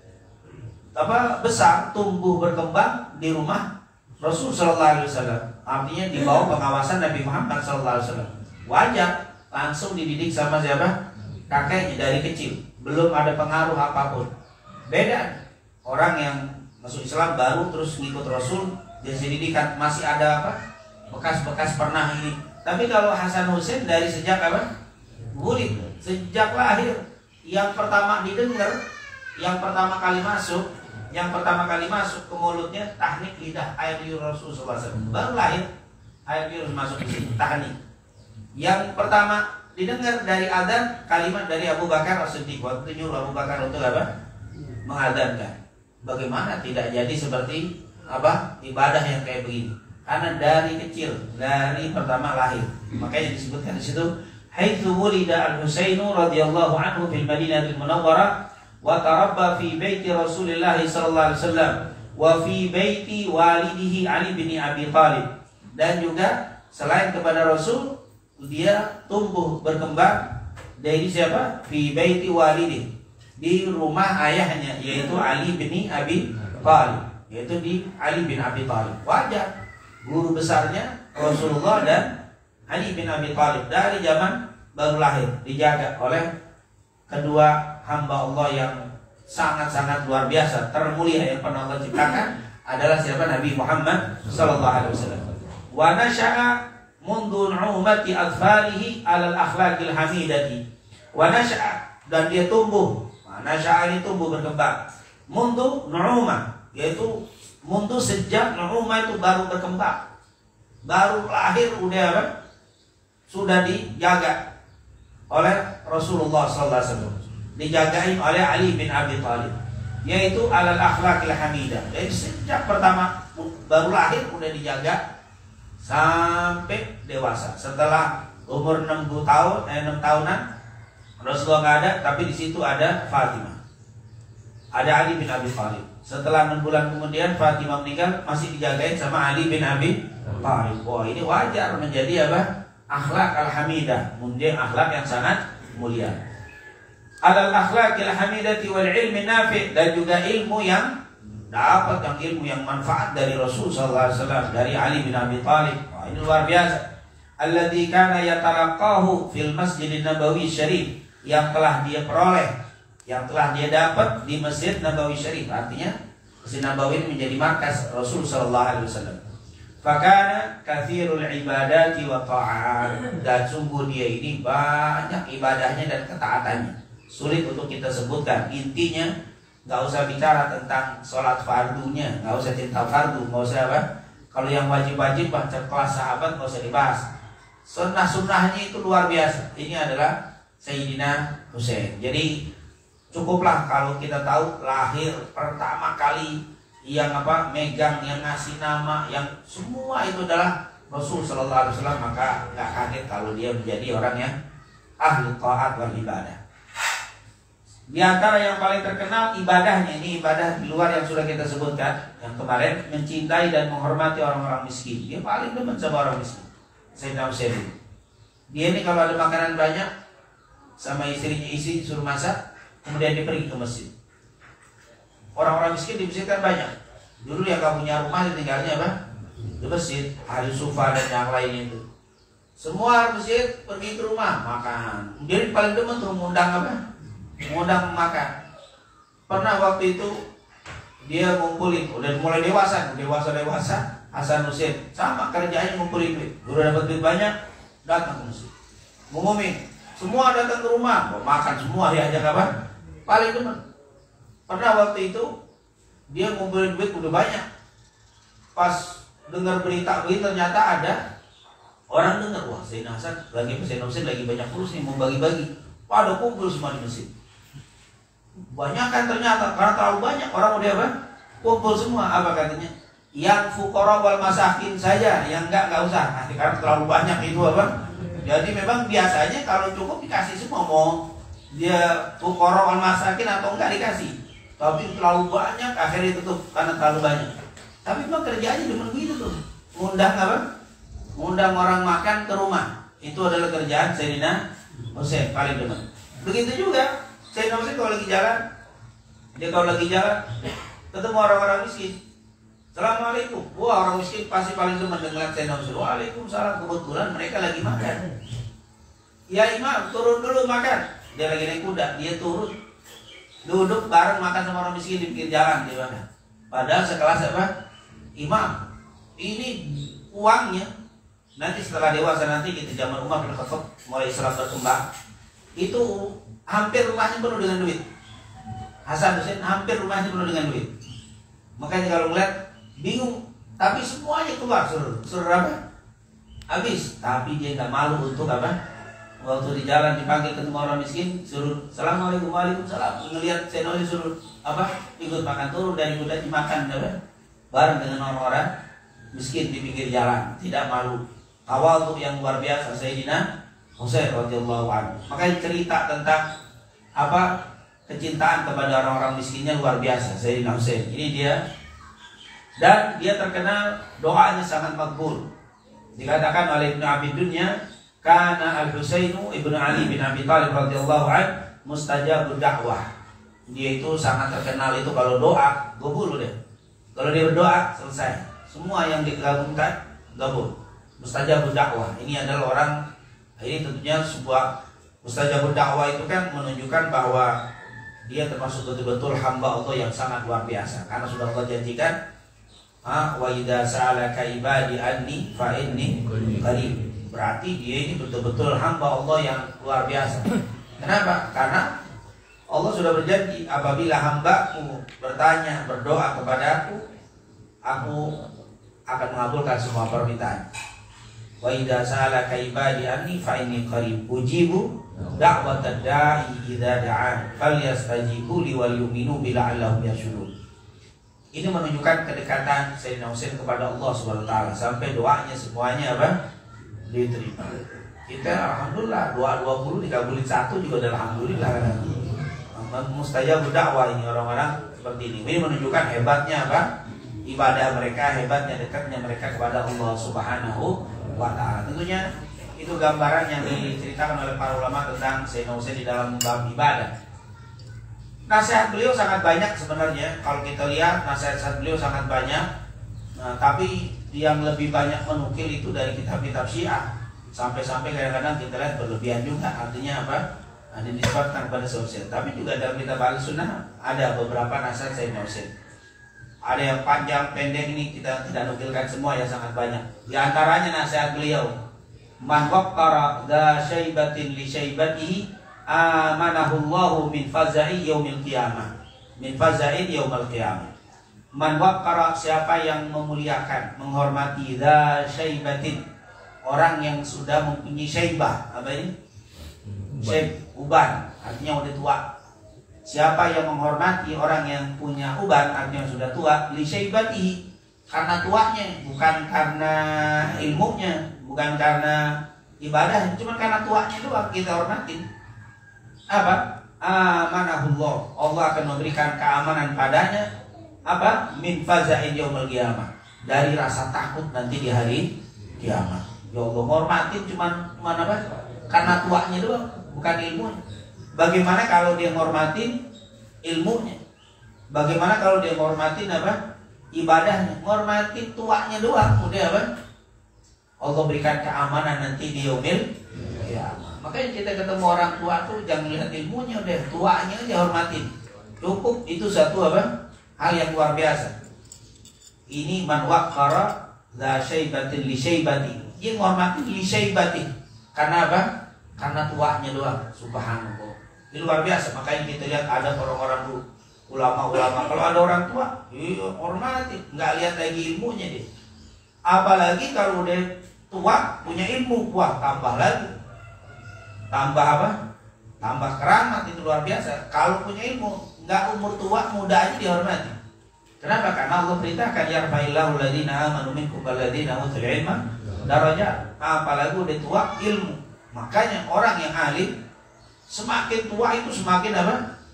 apa besar, tumbuh berkembang di rumah Rasul sallallahu alaihi wasallam. Artinya di bawah pengawasan Nabi Muhammad sallallahu alaihi wasallam. Wajar langsung dididik sama siapa? Kakeknya dari kecil. Belum ada pengaruh apapun. Beda orang yang masuk Islam baru terus ngikut Rasul, dia dididikan masih ada apa? Bekas-bekas pernah ini. Tapi kalau Hasan Husain dari sejak apa? Wulid, sejak lahir, yang pertama didengar, yang pertama kali masuk, yang pertama kali masuk ke mulutnya tahnik lidah air liur Rasul sallallahu alaihi wasallam. Baru lahir air liur masuk ke situ, tahnik. Yang pertama didengar dari adzan kalimat dari Abu Bakar As-Siddiq, waktu nyuruh Abu Bakar untuk apa? Mengadzankan. Bagaimana tidak jadi seperti apa? Ibadah yang kayak begini. Karena dari kecil, dari pertama lahir. Makanya disebutkan di situ haitsu wulida al-Husainu radhiyallahu anhu fil Madinatil Munawwarah wa tarabba fi baiti Rasulillah sallallahu alaihi wasallam wa fi baiti walidihi Ali bin Abi Thalib. Dan juga selain kepada Rasul, dia tumbuh berkembang dari siapa? Fi baiti walidihi, di rumah ayahnya yaitu Ali bin Abi Thalib, yaitu di Ali bin Abi Thalib. Wajar guru besarnya Rasulullah dan Ali bin Abi Thalib dari zaman baru lahir dijaga oleh kedua hamba Allah yang sangat-sangat luar biasa, termulia yang pernah Allah ciptakan adalah siapa? Nabi Muhammad sallallahu alaihi wasallam. Wa nasha'a mundu nu'umati atfalihi 'alal akhlaqil hamidati. Wa nasha'a, dan dia tumbuh. Nah, nasha'a ini tumbuh berkembang. Mundu nu'umah, yaitu mundu sejak nu'umah itu baru berkembang. Baru lahir udah apa? Sudah dijaga oleh Rasulullah sallallahu alaihi wasallam, dijagain oleh Ali bin Abi Thalib, yaitu alal akhlaqil hamidah. Jadi sejak pertama baru lahir udah dijaga sampai dewasa. Setelah umur enam puluh tahun, eh, enam tahunan Rasulullah nggak ada, tapi di situ ada Fatimah, ada Ali bin Abi Thalib. Setelah enam bulan kemudian Fatimah meninggal, masih dijagain sama Ali bin Abi Thalib. Wah, ini wajar menjadi apa? Akhlak al-hamidah, kemudian akhlak yang sangat mulia. Alal akhlaqil hamidati wal ilmi nafi', dan juga ilmu yang dapat, yang ilmu yang manfaat dari Rasul sallallahu alaihi wasallam, dari Ali bin Abi Thalib. Wah, ini luar biasa. Alladzi kana yatalaqahu fil Masjidin Nabawi Syarif, yang telah dia peroleh, yang telah dia dapat di Masjid Nabawi Syarif. Artinya Masjid Nabawi ini menjadi markas Rasul sallallahu alaihi wasallam. Fakana kathirul ibadati wa ta'at, dan sungguh dia ini banyak ibadahnya dan ketaatannya. Sulit untuk kita sebutkan. Intinya nggak usah bicara tentang sholat fardunya, nggak usah cerita fardu, nggak usah apa. Kalau yang wajib-wajib baca kelas sahabat nggak usah dibahas. Sunnah-sunnahnya itu luar biasa. Ini adalah Sayyidina Husain. Jadi cukuplah kalau kita tahu lahir pertama kali yang apa megang, yang ngasih nama, yang semua itu adalah Rasul sallallahu alaihi wasallam, maka nggak kaget kalau dia menjadi orang yang ahli taat wal ibadah. Di antara yang paling terkenal ibadahnya, ini ibadah di luar yang sudah kita sebutkan yang kemarin, mencintai dan menghormati orang-orang miskin. Dia paling demen sama orang miskin. Sayyidina Husain, dia ini kalau ada makanan banyak sama istrinya, isi suruh masak, kemudian dia pergi ke masjid. Orang-orang miskin di masjid kan banyak. Dulu yang gak punya rumah tinggalnya apa? Di masjid. Ahli sufa dan yang lain itu. Semua masjid pergi ke rumah makan. Dia paling demen tuh mengundang apa? Mengundang makan. Pernah waktu itu dia ngumpulin, udah mulai dewasa, dewasa dewasa. Hasan Husain sama kerjanya ngumpulin duit. Udah dapat duit banyak, datang ke masjid. Ngumumin, semua datang ke rumah, mau makan semua, diajak apa? Paling demen. Pernah waktu itu dia ngumpulin duit udah banyak. Pas dengar berita begini ternyata ada orang dengar, wah Sayyidina Hasan lagi Sayyidina Husain lagi banyak terus nih mau bagi-bagi. Pada kumpul semua di masjid. Banyak kan ternyata karena terlalu banyak orang udah apa? Kumpul semua. Apa katanya? Yang fuqara wal masakin saja, yang enggak enggak usah. Nah, karena terlalu banyak itu apa? Jadi memang biasanya kalau cukup dikasih semua, mau dia fuqara wal masakin atau enggak dikasih. Tapi terlalu banyak, akhirnya tutup karena terlalu banyak. Tapi memang kerjanya cuma begitu tuh, ngundang apa? Ngundang orang makan ke rumah. Itu adalah kerjaan Sayyidina Husain paling demen. Begitu juga Sayyidina Husain kalau lagi jalan, dia kalau lagi jalan ketemu orang-orang miskin, Assalamualaikum. Wah, orang miskin pasti paling demen dengan Sayyidina Husain. Waalaikumsalam. Kebetulan mereka lagi makan. Ya imam, turun dulu makan. Dia lagi naik kuda, dia turun, duduk bareng makan sama orang miskin di pinggir jalan dia makan. Padahal sekelas apa? Imam. Ini uangnya nanti setelah dewasa, nanti kita zaman Umar bin Khattab mulai Islam berkembang, itu hampir rumahnya penuh dengan duit. Hasan Husain hampir rumahnya penuh dengan duit. Makanya kalau ngeliat bingung, tapi semuanya keluar suruh suruh apa? Habis. Tapi dia nggak malu untuk apa? Waktu di jalan dipanggil ketemu orang miskin, suruh Assalamualaikum, waalaikumsalam. Ngelihat channelnya suruh apa? Ikut makan, turun dari kuda dimakan, apa? Bareng dengan orang-orang miskin di pinggir jalan, tidak malu. Awal tuh yang luar biasa Sayyidina Husain radhiyallahu anhu. Makanya cerita tentang apa kecintaan kepada orang-orang miskinnya luar biasa. Sayyidina Husain ini dia, dan dia terkenal doanya sangat makbul. Dikatakan oleh Ibnu Abi Dunya, kana Al-Husainu Ibnu Ali bin Abi Thalib radhiyallahu anhu mustajabud da'wah. Dia itu sangat terkenal itu kalau doa gabul deh. Kalau dia berdoa selesai. Semua yang digabungkan gabul. Mustajabud da'wah. Ini adalah orang, ini tentunya sebuah mustajabud da'wah itu kan menunjukkan bahwa dia termasuk betul-betul hamba Allah yang sangat luar biasa. Karena sudah Allah janjikan, wa idza sa'alaka ibadi anni fa inni qarib. Berarti dia ini betul-betul hamba Allah yang luar biasa. Kenapa? Karena Allah sudah berjanji, apabila hambaku bertanya, berdoa kepada aku, aku akan mengabulkan semua permintaan. Wa idza sa'alaka ibadi anni fa inni qarib ujibu da'watad da'i idza da'an falyastajibu li wal yu'minu bi la'allahum yarshudun. Ini menunjukkan kedekatan Sayyidina Husain kepada Allah Subhanahu wa taala sampai doanya semuanya apa? Diterima. Kita alhamdulillah doa dua puluh dikabulin satu juga udah alhamdulillah kan. Mustajabud da'wah ini orang-orang seperti ini. Ini menunjukkan hebatnya apa? Ibadah mereka, hebatnya dekatnya mereka kepada Allah Subhanahu wa taala. Tentunya itu gambaran yang diceritakan oleh para ulama tentang Sayyidina Husain di dalam bab ibadah. Nasihat beliau sangat banyak sebenarnya. Kalau kita lihat nasihat beliau sangat banyak. Nah, tapi yang lebih banyak menukil itu dari kitab-kitab Syiah. Sampai-sampai kadang-kadang kita lihat berlebihan juga. Artinya apa? Ada disebutkan kepada Husain. Tapi juga dalam kitab Al-Sunnah ada beberapa nasihat Sayyidina Husain. Ada yang panjang, pendek, ini kita tidak nukilkan semua ya, sangat banyak. Di antaranya nasihat beliau, man waqqara dza syaibatin li syaibatihi amanahullahu min faza'i yaumil qiyamah. Min faza'i yaumil qiyamah. Man waqqara, siapa yang memuliakan, menghormati dza syaibatin, orang yang sudah mempunyai syaibah. Apa ini? Syaib, uban, artinya udah tua. Siapa yang menghormati orang yang punya uban, artinya sudah tua, li syaibatihi, karena tuanya, bukan karena ilmunya, bukan karena ibadahnya, cuma karena tuanya doang kita hormatin. Apa? Amanahullah, Allah akan memberikan keamanan padanya. Apa? Min faza'in yaumil qiyamah, dari rasa takut nanti di hari kiamat. Ya Allah, hormatin cuma cuma apa? Karena tuanya doang, bukan ilmunya. Bagaimana kalau dia menghormatin ilmunya? Bagaimana kalau dia menghormatin apa? Ibadahnya. Menghormatin tuanya doang, udah apa? Allah berikan keamanan nanti di yaumil qiyamah. Makanya kita ketemu orang tua tuh jangan lihat ilmunya, udah tuanya aja hormatin. Cukup, itu satu apa? Hal yang luar biasa. Ini man waqqara la syaibatin li syaibati. Dia menghormatin li syaibati. Karena apa? Karena tuanya doang. Subhanallah. Ini luar biasa. Makanya kita lihat ada orang-orang dulu, ulama-ulama, kalau ada orang tua, iya hormati, nggak lihat lagi ilmunya dia. Apalagi kalau udah tua punya ilmu, wah tambah lagi, tambah apa? Tambah keramat, itu luar biasa. Kalau punya ilmu, nggak umur tua, muda aja dihormati. Kenapa? Karena Allah perintahkan yarfa'illahu alladziina aamanu minkum walladziina utul ilma darajat. Apalagi udah tua ilmu. Makanya orang yang alim semakin tua itu semakin apa?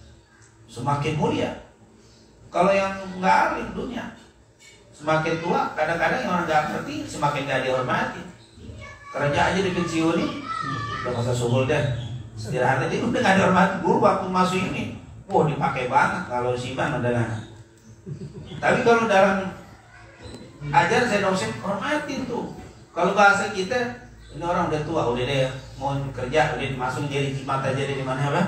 Semakin mulia. Kalau yang nggak alim dunia, semakin tua kadang-kadang yang orang nggak ngerti semakin nggak dihormati. Kerja aja dipensiunin, udah masa subuh deh, istirahat aja udah nggak dihormati. Guru waktu masuk ini, wah dipakai banget kalau siban adalah. Tapi kalau dalam ajar saya dosen hormatin tuh. Kalau bahasa kita, ini orang udah tua, udah deh mau kerja, udah masuk jadi jimat aja di mana apa?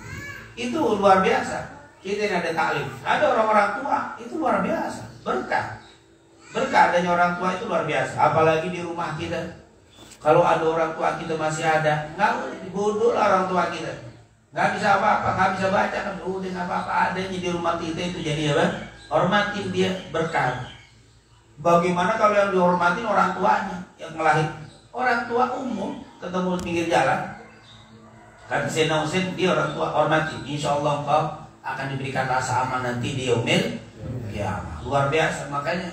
Itu luar biasa. Kita ini ada taklim, ada orang-orang tua, itu luar biasa. Berkah, berkah adanya orang tua itu luar biasa. Apalagi di rumah kita, kalau ada orang tua kita masih ada, nggak bodoh lah orang tua kita, nggak bisa apa-apa, nggak bisa baca kan, udah nggak apa-apa, adanya di rumah kita itu jadi apa? Hormatin dia, berkah. Bagaimana kalau yang dihormatin orang tuanya yang melahirkan? Orang tua umum ketemu di pinggir jalan, kata Sayyidina Husain, dia orang tua hormati, insya Allah engkau akan diberikan rasa aman nanti di yaumil qiyamah. Luar biasa. Makanya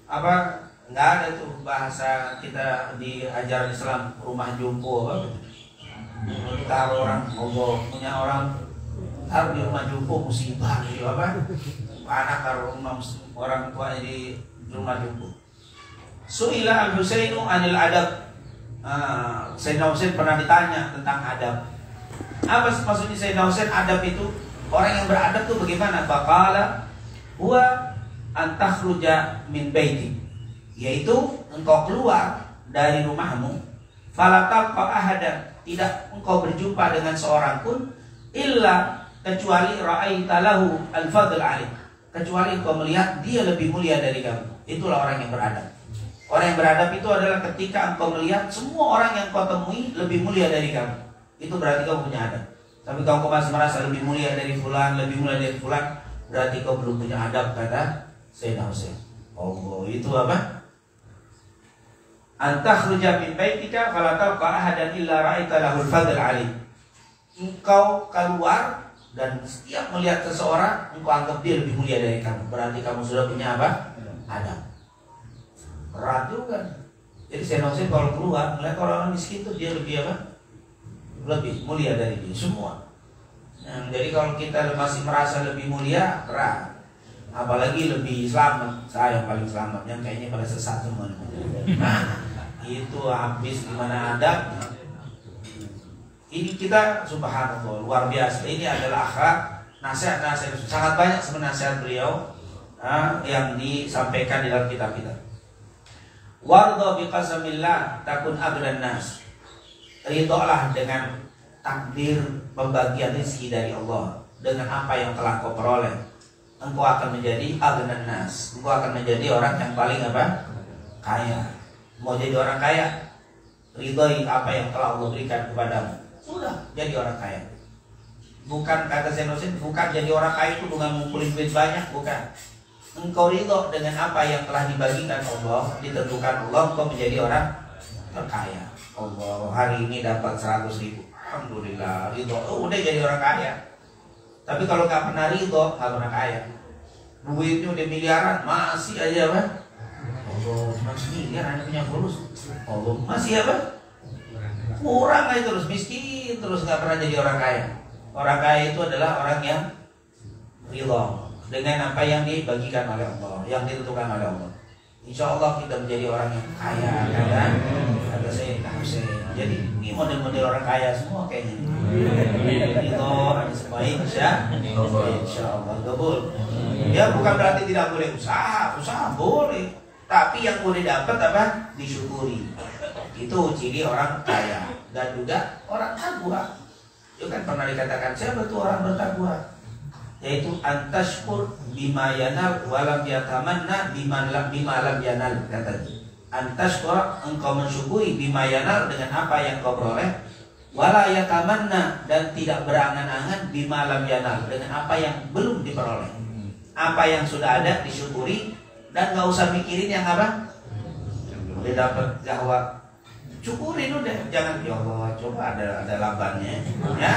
apa? Nggak ada tuh bahasa kita di ajaran Islam rumah jompo apa? Kalau orang mogok punya orang taruh di rumah jumbo musibah gitu apa? Anak taruh rumah orang tua di rumah jumbo. Su'ila al-Husainu anil adab. Uh, Sayyidina Husain pernah ditanya tentang adab. Apa maksudnya Sayyidina Husain adab itu? Orang yang beradab itu bagaimana? Faqala huwa an takhruja min baiti, yaitu engkau keluar dari rumahmu, fala talqa ahadan, tidak engkau berjumpa dengan seorang pun, illa kecuali ra'aita lahu al-fadl alaik, kecuali engkau melihat dia lebih mulia dari kamu. Itulah orang yang beradab. Orang yang beradab itu adalah ketika engkau melihat semua orang yang kau temui lebih mulia dari kamu. Itu berarti kamu punya adab. Tapi kalau kau masih merasa lebih mulia dari fulan, lebih mulia dari fulan, berarti kau belum punya adab, kata Sayyidina Husain. Oh, itu apa? Antakhruja min baitika fala talqa ahadan illa ra'aita lahul fadl alaik. Engkau keluar dan setiap melihat seseorang engkau anggap dia lebih mulia dari kamu. Berarti kamu sudah punya apa? Adab. Berat juga. Jadi Sayyidina Husain kalau keluar melihat orang miskin itu dia lebih apa? Lebih mulia dari dia semua. Nah, jadi kalau kita masih merasa lebih mulia, berat. Apalagi lebih selamat. Saya yang paling selamat, yang kayaknya pada sesat semua. Nah, itu habis gimana adab. Ini kita subhanallah luar biasa. Ini adalah akhlak, nasihat-nasihat sangat banyak sebenarnya nasihat beliau uh, yang disampaikan di dalam kitab kita. Warda biqasamillah takun aghnan nas. Ridholah dengan takdir pembagian rezeki dari Allah, dengan apa yang telah kau peroleh. Engkau akan menjadi aghnan nas. Engkau akan menjadi orang yang paling apa? Kaya. Mau jadi orang kaya, ridhoi apa yang telah Allah berikan kepadamu. Sudah jadi orang kaya. Bukan kata Sayyidina Husain, bukan jadi orang kaya itu dengan ngumpulin duit banyak, bukan. Engkau ridho dengan apa yang telah dibagikan Allah, ditentukan Allah, engkau menjadi orang terkaya. Allah hari ini dapat seratus ribu, alhamdulillah, ridho, oh, udah jadi orang kaya. Tapi kalau nggak pernah ridho, nggak pernah kaya. Duitnya udah miliaran, masih aja apa? Allah masih miliar, hanya punya fulus. Allah masih apa? Kurang aja terus, miskin terus, nggak pernah jadi orang kaya. Orang kaya itu adalah orang yang ridho dengan apa yang dibagikan oleh Allah, yang ditentukan oleh Allah. Insya Allah kita menjadi orang yang kaya, kan? Kata saya, Husain. Jadi ini model-model orang kaya semua kayaknya. Itu ada sebaik, insya Allah gabul. Ya bukan berarti tidak boleh usaha, usaha boleh. Tapi yang boleh dapat apa? Disyukuri. Itu ciri orang kaya dan juga orang takwa. Itu kan pernah dikatakan siapa tuh orang bertakwa? Yaitu antashkur bima yanal walam yatamanna bima lam bima lam yanal, katanya. Antashkur, engkau mensyukuri bima yanal, dengan apa yang kau peroleh, wala yatamanna, dan tidak berangan-angan bima lam yanal, dengan apa yang belum diperoleh. Apa yang sudah ada disyukuri dan nggak usah mikirin yang apa. Udah dapat gawat, syukurin udah, jangan ya Allah coba ada ada labannya. Ya.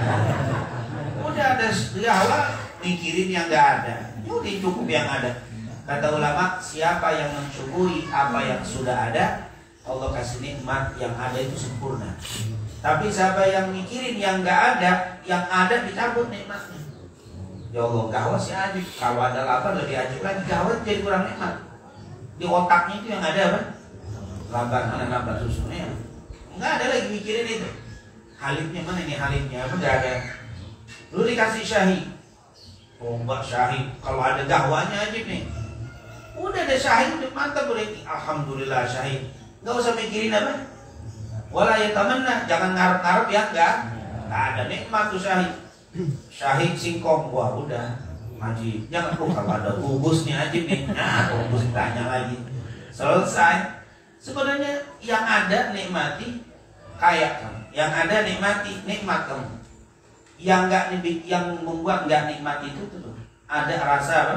Udah ada segala mikirin yang nggak ada, udah cukup yang ada. Kata ulama, siapa yang mensyukuri apa yang sudah ada, Allah kasih nikmat yang ada itu sempurna. Tapi siapa yang mikirin yang nggak ada, yang ada dicabut nikmatnya. Ya Allah, gawat sih ajib. Kalau ada laba lebih ajib lagi, gawat jadi kurang nikmat. Di otaknya itu yang ada apa? Laban, mana laban susunya? Nggak ada lagi mikirin itu. Halibnya mana ini halibnya? Apa nggak ada? Lu dikasih syahid, oh mbak syahid, kalau ada gahwanya aja nih, udah ada syahid, mantap boleh, alhamdulillah syahid, nggak usah mikirin apa, wala yatamanna, jangan ngarep-ngarep ya, enggak, nggak ada nikmat tuh syahid, syahid singkong, wah udah, ngaji, jangan tuh kalau ada bubusnya aja nih, nah bubus tanya lagi, selesai. Sebenarnya yang ada nikmati, kaya kamu, yang ada nikmati, nikmat kamu. Yang nggak yang membuat nggak nikmat itu tuh ada rasa apa?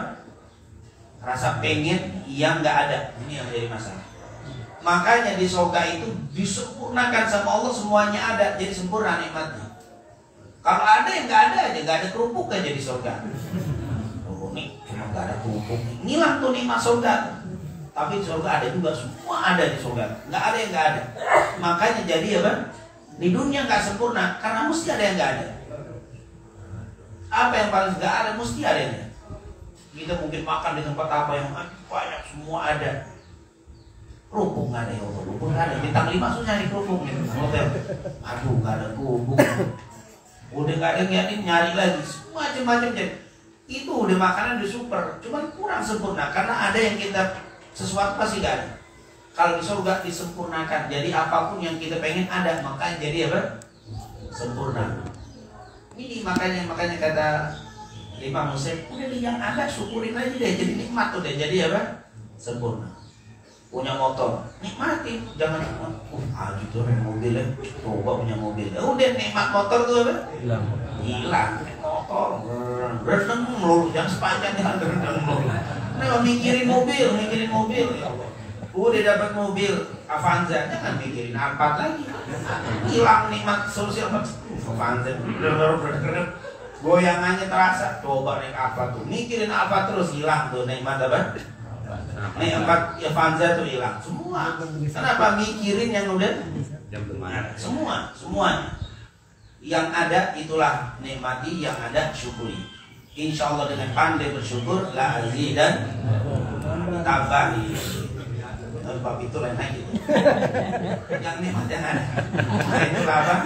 Rasa pengen yang nggak ada. Ini yang menjadi masalah. Makanya di surga itu disempurnakan sama Allah, semuanya ada, jadi sempurna nikmatnya. Kalau ada yang nggak ada aja, nggak ada kerupuk aja di surga. Oh nih cuma nggak ada kerupuk, ngilang tuh nikmat surga. Tapi di surga ada juga, semua ada di surga. Nggak ada yang nggak ada. Makanya jadi apa? Di dunia nggak sempurna karena mesti ada yang nggak ada. Apa yang paling nggak ada mesti ada yang ada. Kita mungkin makan di tempat apa yang banyak semua ada. Kerupuk nggak ada ya Allah, kerupuk nggak ada. Bintang lima susah nyari kerupuk gitu. Hotel, aduh nggak ada kerupuk. Udah nggak ada nyari nyari lagi, macam-macam jadi. Itu udah makanan di super, cuman kurang sempurna karena ada yang kita sesuatu pasti nggak ada. Kalau di surga disempurnakan, jadi apapun yang kita pengen ada, makanya jadi apa? Sempurna. Ini makanya makanya kata Imam Hussein, udah yang ada syukurin aja deh, jadi nikmat tuh deh, jadi apa? Sempurna. Punya motor, nikmatin, jangan nikmat. Uh, ah gitu kan mobil ya, coba punya mobil. Udah nikmat motor tuh apa? Hilang. Hilang. Motor, rendeng melulu, jangan sepanjang jalan rendeng melulu. Nah, mikirin mobil, mikirin mobil. Udah dapat mobil Avanza, jangan mikirin Alphard lagi. Hilang nikmat sosial Avanza. Goyangannya terasa. Coba naik Alphard tuh, mikirin Alphard terus hilang tuh nikmat apa? Nikmat Avanza tuh hilang semua. Kenapa mikirin yang udah? Semua, semuanya. Yang ada itulah nikmati, yang ada syukuri. Insya Allah dengan pandai bersyukur la azidan tambahi. Bab itu lain lagi. Yang nikmat yang ada. Nah, itulah apa?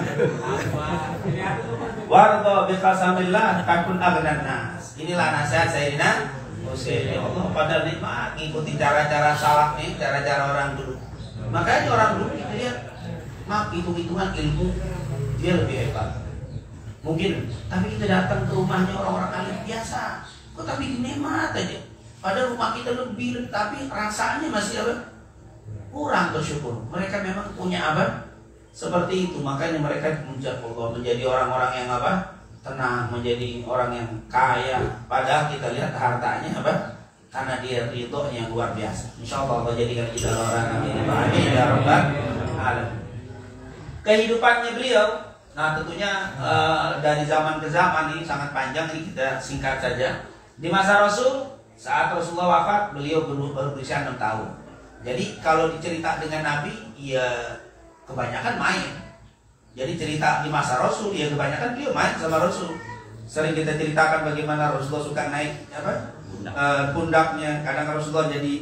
Wardo biqasamillah takun aghnan nas. Inilah nasihat Sayyidina Husain. Ya Allah, pada nikmat ngikuti cara-cara salaf nih, cara-cara orang dulu. Makanya orang dulu kita lihat, maaf hitung-hitungan ilmu dia lebih hebat. Mungkin, tapi kita datang ke rumahnya orang-orang alim biasa, kok tapi nikmat aja. Pada rumah kita lebih, tapi rasanya masih apa? Kurang bersyukur. Mereka memang punya apa? Seperti itu. Makanya mereka menjadi orang-orang yang apa? Tenang, menjadi orang yang kaya. Padahal kita lihat hartanya apa? Karena dia ridho yang luar biasa. Insya Allah Allah jadikan kita orang yang bahagia ya Rabbal Alamin. Kehidupannya beliau, nah tentunya uh, dari zaman ke zaman ini sangat panjang, ini kita singkat saja. Di masa Rasul, saat Rasulullah wafat, beliau baru berusia enam tahun. Jadi kalau dicerita dengan Nabi, ya kebanyakan main. Jadi cerita di masa Rasul, ya kebanyakan beliau main sama Rasul. Sering kita ceritakan bagaimana Rasulullah suka naik apa uh, pundaknya. Kadang Rasulullah jadi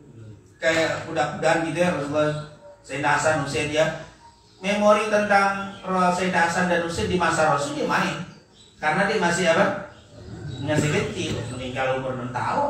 kayak kuda-kudaan gitu ya. Rasulullah Sayyidina Hasan, Husain ya. Memori tentang Sayyidina Hasan dan Husain di masa Rasul dia main. Karena dia masih apa? Masih kecil, meninggal umur enam tahun.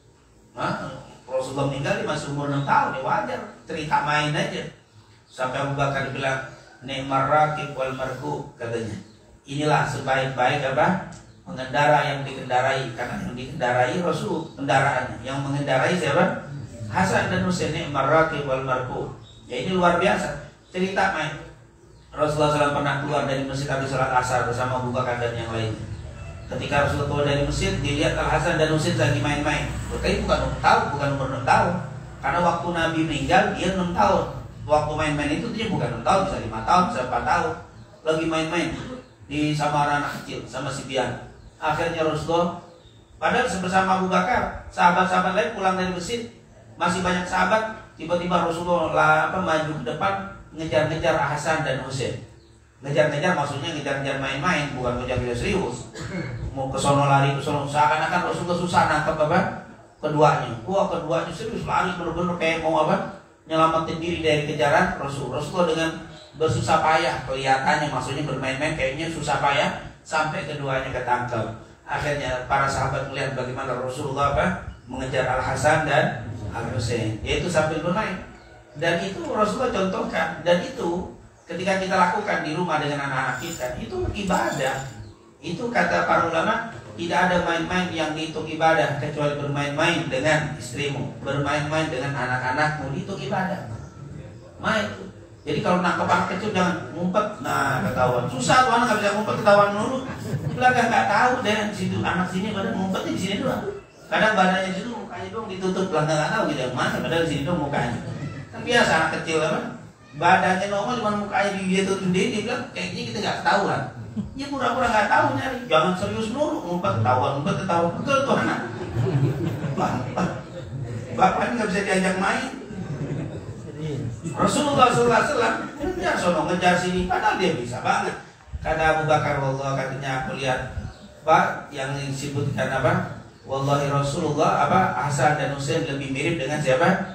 Nah, Rasulullah meninggal dia masih umur enam tahun, ya wajar. Cerita main aja. Sampai Abu Bakar bilang, "Ni'mar raqib wal markub," katanya. Inilah sebaik-baik apa? Pengendara yang dikendarai. Karena yang dikendarai Rasul kendaraannya. Yang mengendarai siapa? Hasan dan Husain. Ni'mar raqib wal markub. Ya ini luar biasa. Cerita main. Rasulullah shallallahu alaihi wasallam pernah keluar dari masjid habis sholat asar bersama Abu Bakar dan yang lain. Ketika Rasulullah keluar dari masjid, dilihat Al Hasan dan Husain lagi main-main. Berarti bukan enam tahun, bukan umur enam tahun. Karena waktu Nabi meninggal dia enam tahun. Waktu main-main itu dia bukan enam tahun, bisa lima tahun, bisa empat tahun. Lagi main-main di sama anak kecil, sama Sibyan. Akhirnya Rasulullah, padahal bersama Abu Bakar, sahabat-sahabat lain pulang dari masjid, masih banyak sahabat. Tiba-tiba Rasulullah lah, apa, maju ke depan, ngejar-ngejar Hasan dan Husain. Ngejar-ngejar maksudnya ngejar-ngejar main-main, bukan ngejar-ngejar serius. Mau ke sono lari ke sono, seakan-akan Rasulullah susah nangkep apa? Keduanya. Wah, keduanya serius lari bener-bener kayak mau apa? Nyelamatin diri dari kejaran Rasul. Rasulullah dengan bersusah payah, kelihatannya maksudnya bermain-main kayaknya susah payah sampai keduanya ketangkep. Akhirnya para sahabat melihat bagaimana Rasulullah apa? Mengejar Al Hasan dan Al Husain, yaitu sambil bermain. Dan itu Rasulullah contohkan, dan itu ketika kita lakukan di rumah dengan anak-anak kita, itu ibadah. Itu kata para ulama, tidak ada main-main yang dihitung ibadah kecuali bermain-main dengan istrimu, bermain-main dengan anak-anakmu, itu ibadah. Main. Jadi kalau nangkep anak kecil jangan ngumpet, nah ketahuan. Susah tuh anak nggak bisa ngumpet, ketahuan dulu. Belakang nggak tahu deh di situ anak sini badan ngumpetnya di sini doang. Kadang badannya di situ, mukanya doang ditutup, belakang nggak tahu gitu mana, padahal di sini doang mukanya. Kan biasa anak kecil apa? Badannya normal cuma mukanya dia tutup sendiri, dia bilang kayak gini kita nggak ketahuan. Ya pura-pura nggak tahu nyari, jangan serius dulu, ngumpet ketahuan, ngumpet ketahuan, betul tuh anak. Bapak, bapak ini nggak bisa diajak main. Rasulullah sallallahu alaihi wasallam ngejar sono ngejar sini, padahal dia bisa banget. Kata Abu Bakar, wallah, katanya aku lihat Pak yang disebutkan apa? Wallahi Rasulullah apa Hasan dan Husain lebih mirip dengan siapa?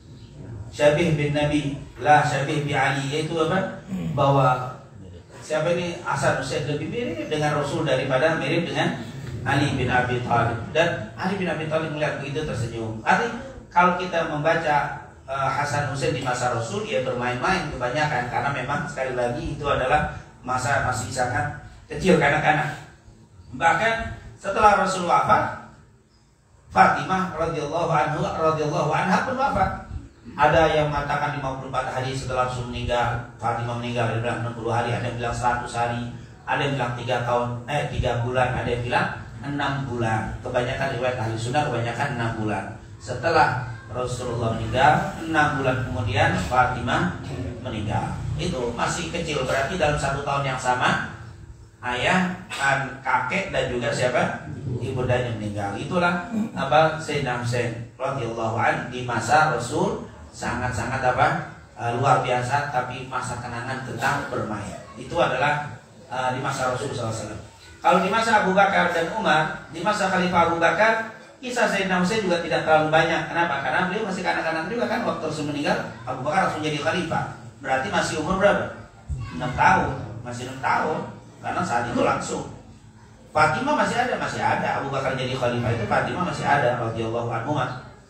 Syabih bin Nabi, la syabih bi Ali, yaitu apa? Bahwa siapa ini Hasan Husain lebih mirip dengan Rasul daripada mirip dengan Ali bin Abi Thalib. Dan Ali bin Abi Thalib melihat begitu tersenyum. Artinya kalau kita membaca uh, Hasan Husain di masa Rasul, ya bermain-main kebanyakan karena memang sekali lagi itu adalah masa masih sangat kecil kanak-kanak. Bahkan setelah Rasul wafat, Fatimah radhiyallahu anhu radhiyallahu anha pun wafat. Ada yang mengatakan lima puluh empat hari setelah Rasul meninggal, Fatimah meninggal. Ada yang bilang enam puluh hari, ada yang bilang seratus hari, ada yang bilang tiga tahun, eh tiga bulan, ada yang bilang enam bulan. Kebanyakan riwayat ahli sunnah kebanyakan enam bulan. Setelah Rasulullah meninggal, enam bulan kemudian Fatimah meninggal. Itu masih kecil, berarti dalam satu tahun yang sama ayah, kan, kakek dan juga siapa? Ibundanya meninggal. Itulah apa Sayyidina Husain radhiyallahu anhu di masa Rasul sangat-sangat apa uh, luar biasa, tapi masa kenangan tentang bermain. Itu adalah uh, di masa Rasul sallallahu alaihi wasallam. Kalau di masa Abu Bakar dan Umar, di masa Khalifah Abu Bakar, kisah Sayyidina Husain juga tidak terlalu banyak. Kenapa? Karena beliau masih kanak-kanak juga kan waktu Rasul meninggal, Abu Bakar langsung jadi khalifah. Berarti masih umur berapa? enam tahun, masih enam tahun. Karena saat itu langsung. Fatimah masih ada, masih ada. Abu Bakar jadi khalifah itu Fatimah masih ada, radhiyallahu anhu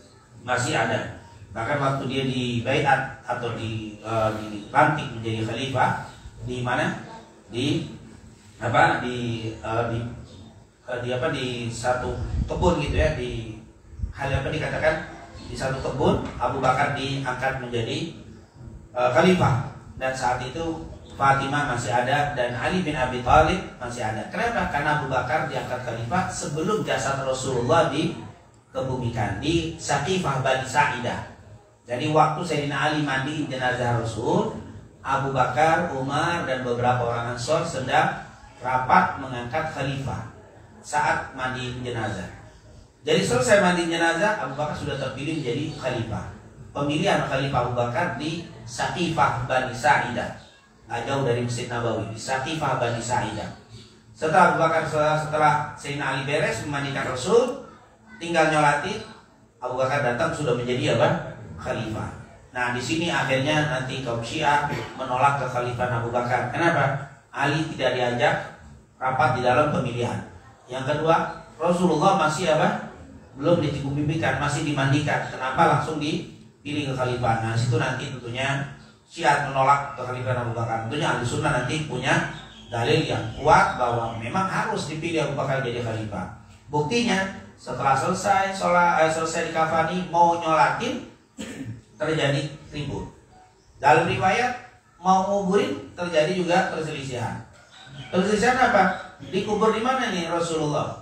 masih ada. Bahkan waktu dia di baiat atau di uh, dilantik menjadi khalifah di mana? Di apa? Di uh, di uh, di apa? Di satu kebun gitu ya, di hal apa dikatakan di satu kebun Abu Bakar diangkat menjadi uh, khalifah, dan saat itu Fatimah masih ada dan Ali bin Abi Thalib masih ada. Kenapa? Karena Abu Bakar diangkat khalifah sebelum jasad Rasulullah dikebumikan di Saqifah Bani Sa'idah. Jadi waktu Sayyidina Ali mandi jenazah Rasul, Abu Bakar, Umar dan beberapa orang Ansor sedang rapat mengangkat khalifah saat mandi jenazah. Jadi selesai mandi jenazah, Abu Bakar sudah terpilih menjadi khalifah. Pemilihan khalifah Abu Bakar di Saqifah Bani Sa'idah, jauh dari Masjid Nabawi, di Saqifah Bani Sa'idah. Setelah Abu Bakar setelah, setelah Sayyidina Ali beres memandikan Rasul, tinggal nyolatin, Abu Bakar datang sudah menjadi apa? Khalifah. Nah, di sini akhirnya nanti kaum Syiah menolak kekhalifahan Abu Bakar. Kenapa? Ali tidak diajak rapat di dalam pemilihan. Yang kedua, Rasulullah masih apa? Belum dikubumikan, masih dimandikan. Kenapa langsung dipilih kekhalifahan? Nah, situ nanti tentunya Syiah menolak kekhalifahan Abu Bakar. Tentunya Ahli Sunnah nanti punya dalil yang kuat bahwa memang harus dipilih Abu Bakar jadi khalifah. Buktinya setelah selesai sholat, eh, selesai dikafani mau nyolatin terjadi ribut. Dalam riwayat mau nguburin terjadi juga perselisihan. Perselisihan apa? Dikubur di mana nih Rasulullah?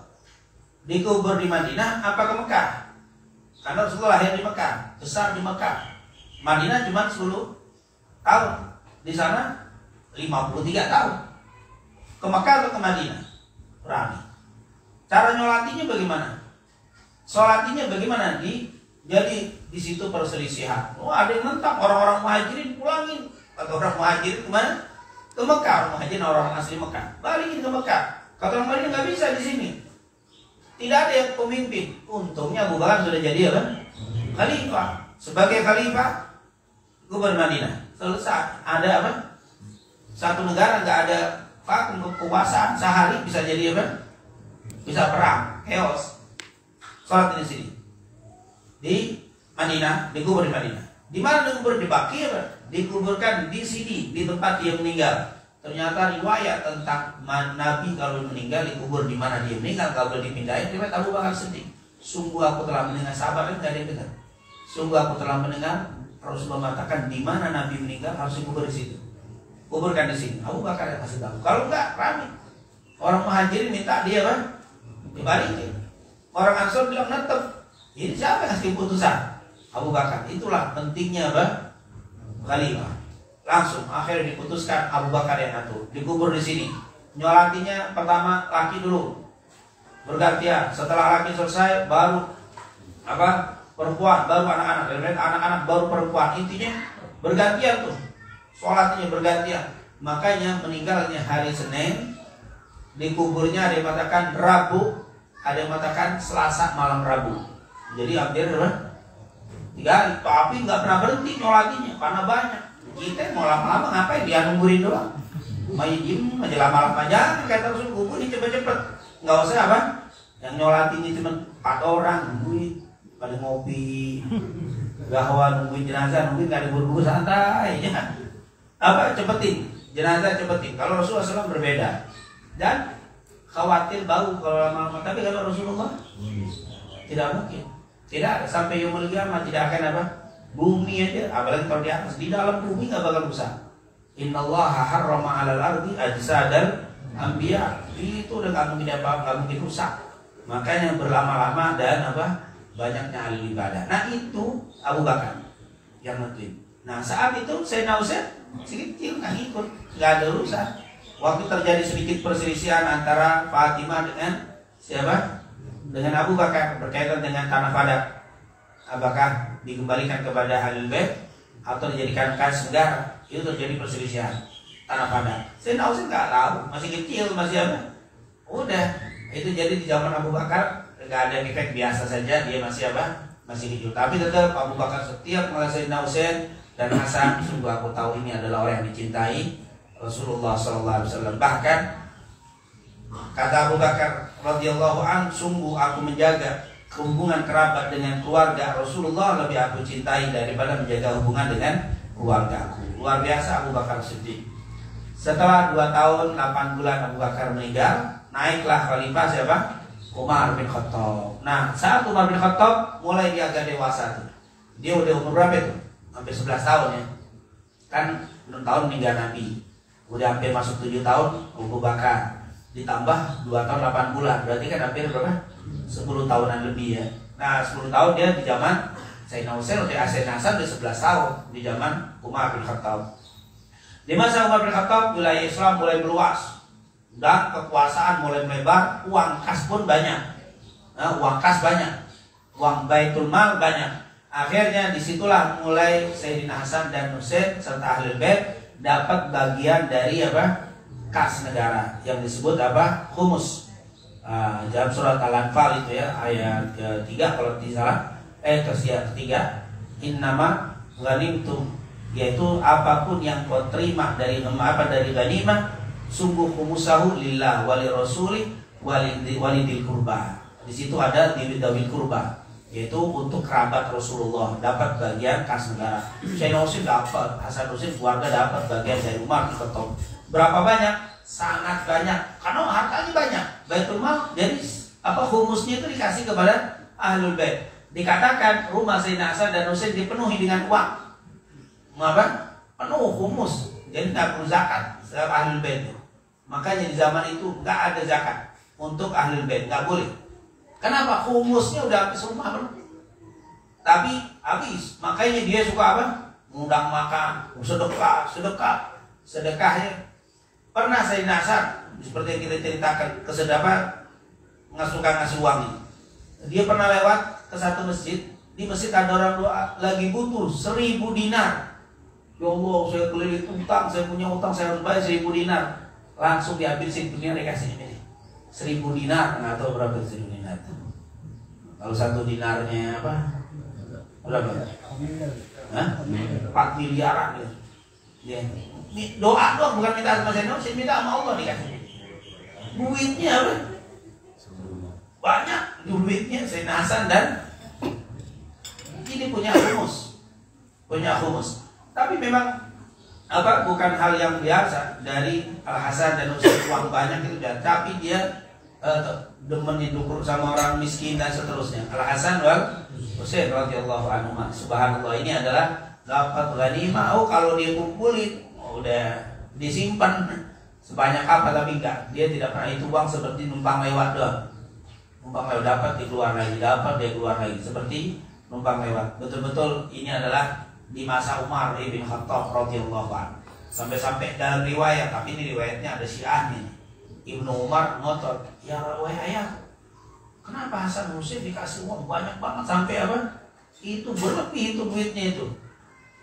Dikubur di Madinah apa ke Mekah? Karena Rasulullah lahir di Mekah, besar di Mekah. Madinah cuma sepuluh tahun, di sana lima puluh tiga tahun. Ke Mekah atau ke Madinah? Rami. Cara nyolatinya bagaimana? Sholatinya bagaimana? Di jadi di situ perselisihan. Oh, ada yang nentang, orang-orang muhajirin pulangin. Kata orang muhajirin kemana? Ke Mekah. Orang muhajirin orang asli Mekah, balikin ke Mekah. Kata orang Madinah nggak bisa di sini. Tidak ada yang pemimpin. Untungnya Abu Bakar sudah jadi apa? Khalifah. Sebagai khalifah, gubernur Madinah. Selesai. Ada apa? Satu negara nggak ada vakum kekuasaan, sehari bisa jadi apa? Bisa perang, chaos. Sholat di sini. Di Madinah, dikubur di Madinah. Di mana dikubur? Di Baqi apa? Dikuburkan di sini, di tempat dia meninggal. Ternyata riwayat tentang Nabi kalau meninggal dikubur di mana dia meninggal, kalau boleh dipindahin, riwayat Abu Bakar sedih. Sungguh aku telah mendengar, sahabat kan nggak ada yang dengar. Sungguh aku telah mendengar Rasulullah mengatakan di mana Nabi meninggal harus dikubur di situ. Kuburkan di sini. Abu Bakar yang kasih tahu. Kalau enggak, rame. Orang muhajirin minta dia kan dibalikin. Orang Ansor bilang netep. Ini siapa yang kasih keputusan? Abu Bakar. Itulah pentingnya apa? Khalifah. Langsung akhirnya diputuskan Abu Bakar yang ngatur. Dikubur di sini. Nyolatinya pertama laki dulu. Bergantian. Setelah laki selesai baru apa? Perempuan, baru anak-anak. Dan anak-anak baru perempuan. Intinya bergantian tuh, sholatnya bergantian. Makanya meninggalnya hari Senin, dikuburnya ada yang mengatakan Rabu, ada yang mengatakan Selasa malam Rabu. Jadi hampir apa? Tiga hari, tapi nggak pernah berhenti nyolatinya karena banyak. Kita mau lama-lama ngapain dia nungguin doang? Main jim aja lama-lama aja, kata Rasul kuburin cepet-cepet. Nggak usah apa? Yang nyolatin ini cuma empat orang nungguin, pada ngopi, gahwa nungguin jenazah, nungguin nggak ada buru-buru santai ya. Apa cepetin jenazah cepetin. Kalau Rasulullah shallallahu alaihi wasallam berbeda dan khawatir bau kalau lama-lama. Tapi kalau Rasulullah tidak mungkin, tidak ada sampai yaumul qiyamah tidak akan apa bumi aja, apalagi kalau di atas, di dalam bumi nggak bakal rusak. Innallaha harrama 'alal ardi ajsadal anbiya, itu udah nggak mungkin apa nggak mungkin rusak. Makanya berlama-lama dan apa banyaknya ahli ibadah. Nah itu Abu Bakar yang nentuin. Nah saat itu Sayyidina Usaid si kecil nggak ikut, nggak ada urusan. Waktu terjadi sedikit perselisihan antara Fatimah dengan siapa? Dengan Abu Bakar berkaitan dengan tanah Fadak. Apakah dikembalikan kepada Ahlul Bait atau dijadikan kas negara? Itu terjadi perselisihan tanah Fadak. Sayyidina Usaid nggak tahu, masih kecil, masih apa? Udah, itu jadi di zaman Abu Bakar nggak ada efek, biasa saja, dia masih apa? Masih hidup. Tapi tetap Abu Bakar setiap melihat Sayyidina Usaid dan Hasan, sungguh aku tahu ini adalah orang yang dicintai Rasulullah shallallahu alaihi wasallam. Bahkan kata Abu Bakar radhiyallahu an, sungguh aku menjaga hubungan kerabat dengan keluarga Rasulullah lebih aku cintai daripada menjaga hubungan dengan keluarga aku. Luar biasa Abu Bakar Siddiq. Setelah dua tahun delapan bulan Abu Bakar meninggal, naiklah khalifah siapa? Umar bin Khattab. Nah saat Umar bin Khattab mulai dia agak dewasa tuh. Dia udah umur berapa itu? Hampir sebelas tahun ya. Kan enam tahun meninggal Nabi. Udah hampir masuk tujuh tahun Abu Bakar. Ditambah dua tahun delapan bulan. Berarti kan hampir berapa? sepuluh tahunan lebih ya. Nah sepuluh tahun dia di zaman Sayyidina Usaid, udah Sayyidina Hasan udah sebelas tahun di zaman Umar bin Khattab. Di masa Umar bin Khattab wilayah Islam mulai meluas dan kekuasaan mulai melebar, uang kas pun banyak. Nah, uang kas banyak, uang Baitul Mal banyak. Akhirnya disitulah mulai Sayyidina Hasan dan Husain serta Ahlul Bait dapat bagian dari apa? Kas negara yang disebut apa? Khumus. Uh, dalam surat Al-Anfal itu ya, ayat ketiga kalau tidak salah, eh ketiga, innama ghanimtum, yaitu apapun yang kau terima dari apa dari ghanimah, sungguh khumusahu lillah wali rasuli walidil kurba. Di situ ada dawil kurba, yaitu untuk kerabat Rasulullah dapat bagian kas negara. Sayyidina Usaid dapat, Hasan Husain keluarga dapat bagian dari Umar bin Khattab. Berapa banyak? Sangat banyak, karena hartanya banyak. Baitul Mal, jadi apa humusnya itu dikasih kepada Ahlul Bait. Dikatakan rumah Sayyidina Hasan dan Husain dipenuhi dengan uang. Mengapa? Penuh humus, jadi nggak perlu zakat setiap Ahlul Bait. Makanya di zaman itu nggak ada zakat untuk Ahlul Bait, nggak boleh. Kenapa? Humusnya udah habis rumah penuh. Tapi habis, makanya dia suka apa? Mengundang makan, sedekah, sedekah, sedekahnya. Pernah Sayyidina Hasan, seperti yang kita ceritakan, kesedapan nggak suka ngasih uang ini. Dia pernah lewat ke satu masjid, di masjid ada orang doa lagi butuh seribu dinar. Ya Allah, saya keliling utang, saya punya utang, saya harus bayar seribu dinar. Langsung diambil seribu dinar, dikasih ini. Seribu dinar, nggak tahu berapa seribu dinar. Kalau satu dinarnya apa? Berapa? Hah? Empat miliaran gitu. Ya. Doa doang, bukan minta sama Sayyidina Usaid, minta sama Allah dikasih. Duitnya apa? Banyak duitnya Sayyidina Hasan dan ini punya humus, punya humus. Tapi memang apa? Bukan hal yang biasa dari Al Hasan dan Usaid uang banyak itu, tapi dia uh, demen didukur sama orang miskin dan seterusnya. Al Hasan wal Usaid radhiyallahu anhu. Subhanallah, ini adalah dapat ghanimah. Oh kalau dia kumpulin, oh, udah disimpan sebanyak apa, tapi enggak, dia tidak pernah itu uang seperti numpang lewat doang. Numpang lewat dapat dia keluar lagi, dapat dia keluar lagi, seperti numpang lewat. Betul-betul ini adalah di masa Umar bin Khattab radhiyallahu anhu. Sampai-sampai dalam riwayat, tapi ini riwayatnya ada syiahnya. Ibnu Umar ngotot, ya wahai ayah, kenapa Hasan Husain dikasih uang banyak banget sampai apa? Itu berlebih itu duitnya itu.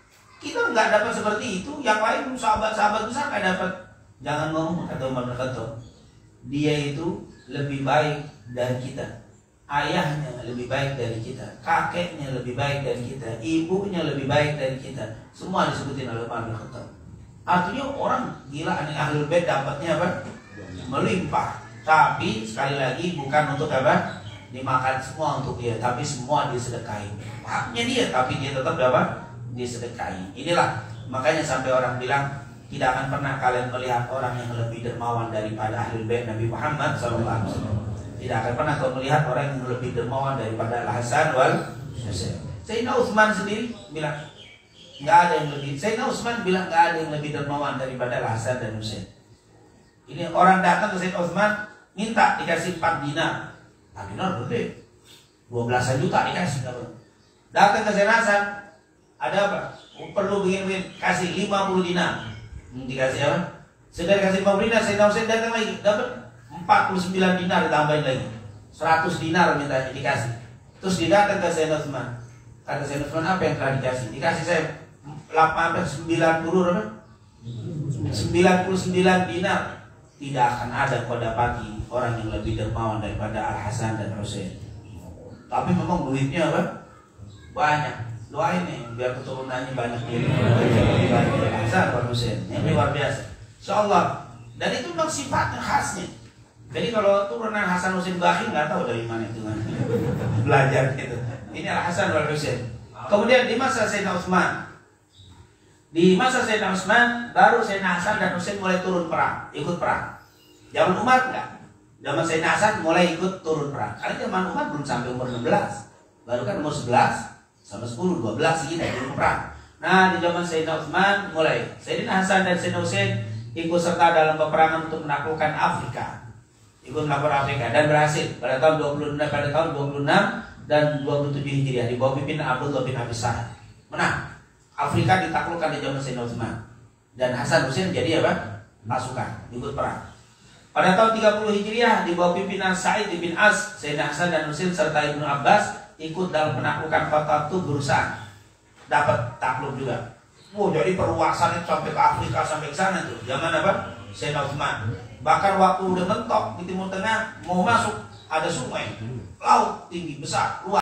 Kita nggak dapat seperti itu, yang lain sahabat-sahabat besar nggak dapat. Jangan ngomong kata Umar bin Khattab, dia itu lebih baik dari kita, ayahnya lebih baik dari kita, kakeknya lebih baik dari kita, ibunya lebih baik dari kita. Semua disebutin oleh Umar bin Khattab. Artinya orang gila nih Ahlul Bait dapatnya apa? Melimpah. Tapi sekali lagi bukan untuk apa? Dimakan semua untuk dia, tapi semua disedekahi. Haknya dia, tapi dia tetap dapat disedekahi. Inilah makanya sampai orang bilang tidak akan pernah kalian melihat orang yang lebih dermawan daripada Ahlul Bait Nabi Muhammad shallallahu alaihi wasallam. Tidak akan pernah kau melihat orang yang lebih dermawan daripada Al-Hasan wal Husain. Sayyidina Utsman sendiri bilang nggak ada yang lebih. Sayyidina Utsman bilang nggak ada yang lebih dermawan daripada Al-Hasan dan Husain. Ini orang datang ke Sayyidina Utsman minta dikasih empat dinar. empat dinar gede, dua belasan juta dikasih. Datang ke Sayyidina Hasan, ada apa? Perlu begini-begini, kasih lima puluh dinar. Hmm, dikasih apa? Sudah dikasih lima puluh dinar, Sayyidina Husain datang lagi, dapat empat puluh sembilan dinar ditambahin lagi. seratus dinar mintanya dikasih. Terus dia datang ke Sayyidina Utsman. Kata Sayyidina Utsman, apa yang telah dikasih? Dikasih saya sembilan puluh apa? sembilan puluh sembilan dinar. Tidak akan ada kau dapati orang yang lebih dermawan daripada Al-Hasan dan Husain. Tapi memang duitnya apa? Banyak. Doain nih biar keturunannya banyak ini. Banyak Hasan dan Husain. Ini luar biasa. Insyaallah. Dan itu memang sifatnya khasnya. Jadi kalau turunan Hasan Husain bakhil nggak tahu dari mana itu kan. Belajar gitu. Ini Al-Hasan dan Husain. Kemudian di masa Sayyidina Utsman, di masa Sayyidina Utsman baru Sayyidina Hasan dan Husain mulai turun perang, ikut perang. Zaman Umar enggak. Zaman Sayyidina Hasan mulai ikut turun perang. Karena zaman Umar belum sampai umur enam belas. Baru kan umur sebelas sama sepuluh, dua belas gitu turun perang. Nah, di zaman Sayyidina Utsman mulai Sayyidina Hasan dan Sayyidina Husain ikut serta dalam peperangan untuk menaklukkan Afrika. Ikut menaklukkan Afrika dan berhasil pada tahun dua puluh enam pada tahun dua puluh enam dan dua puluh tujuh Hijriah di bawah pimpinan Abdullah bin Abi Sa'ad. Menang. Afrika ditaklukkan di zaman Sayyidina Utsman. Dan Hasan Husain jadi apa? Pasukan, ikut perang. Pada tahun tiga puluh Hijriah di bawah pimpinan Sa'id bin As, Sayyidina Hasan dan Husain serta Ibnu Abbas ikut dalam penaklukan kota Tubrusan. Dapat takluk juga. Wow, jadi perluasannya sampai ke Afrika sampai ke sana tuh. Zaman apa? Sayyidina Utsman. Bahkan waktu udah mentok di Timur Tengah mau masuk ada sungai, laut tinggi besar, luas.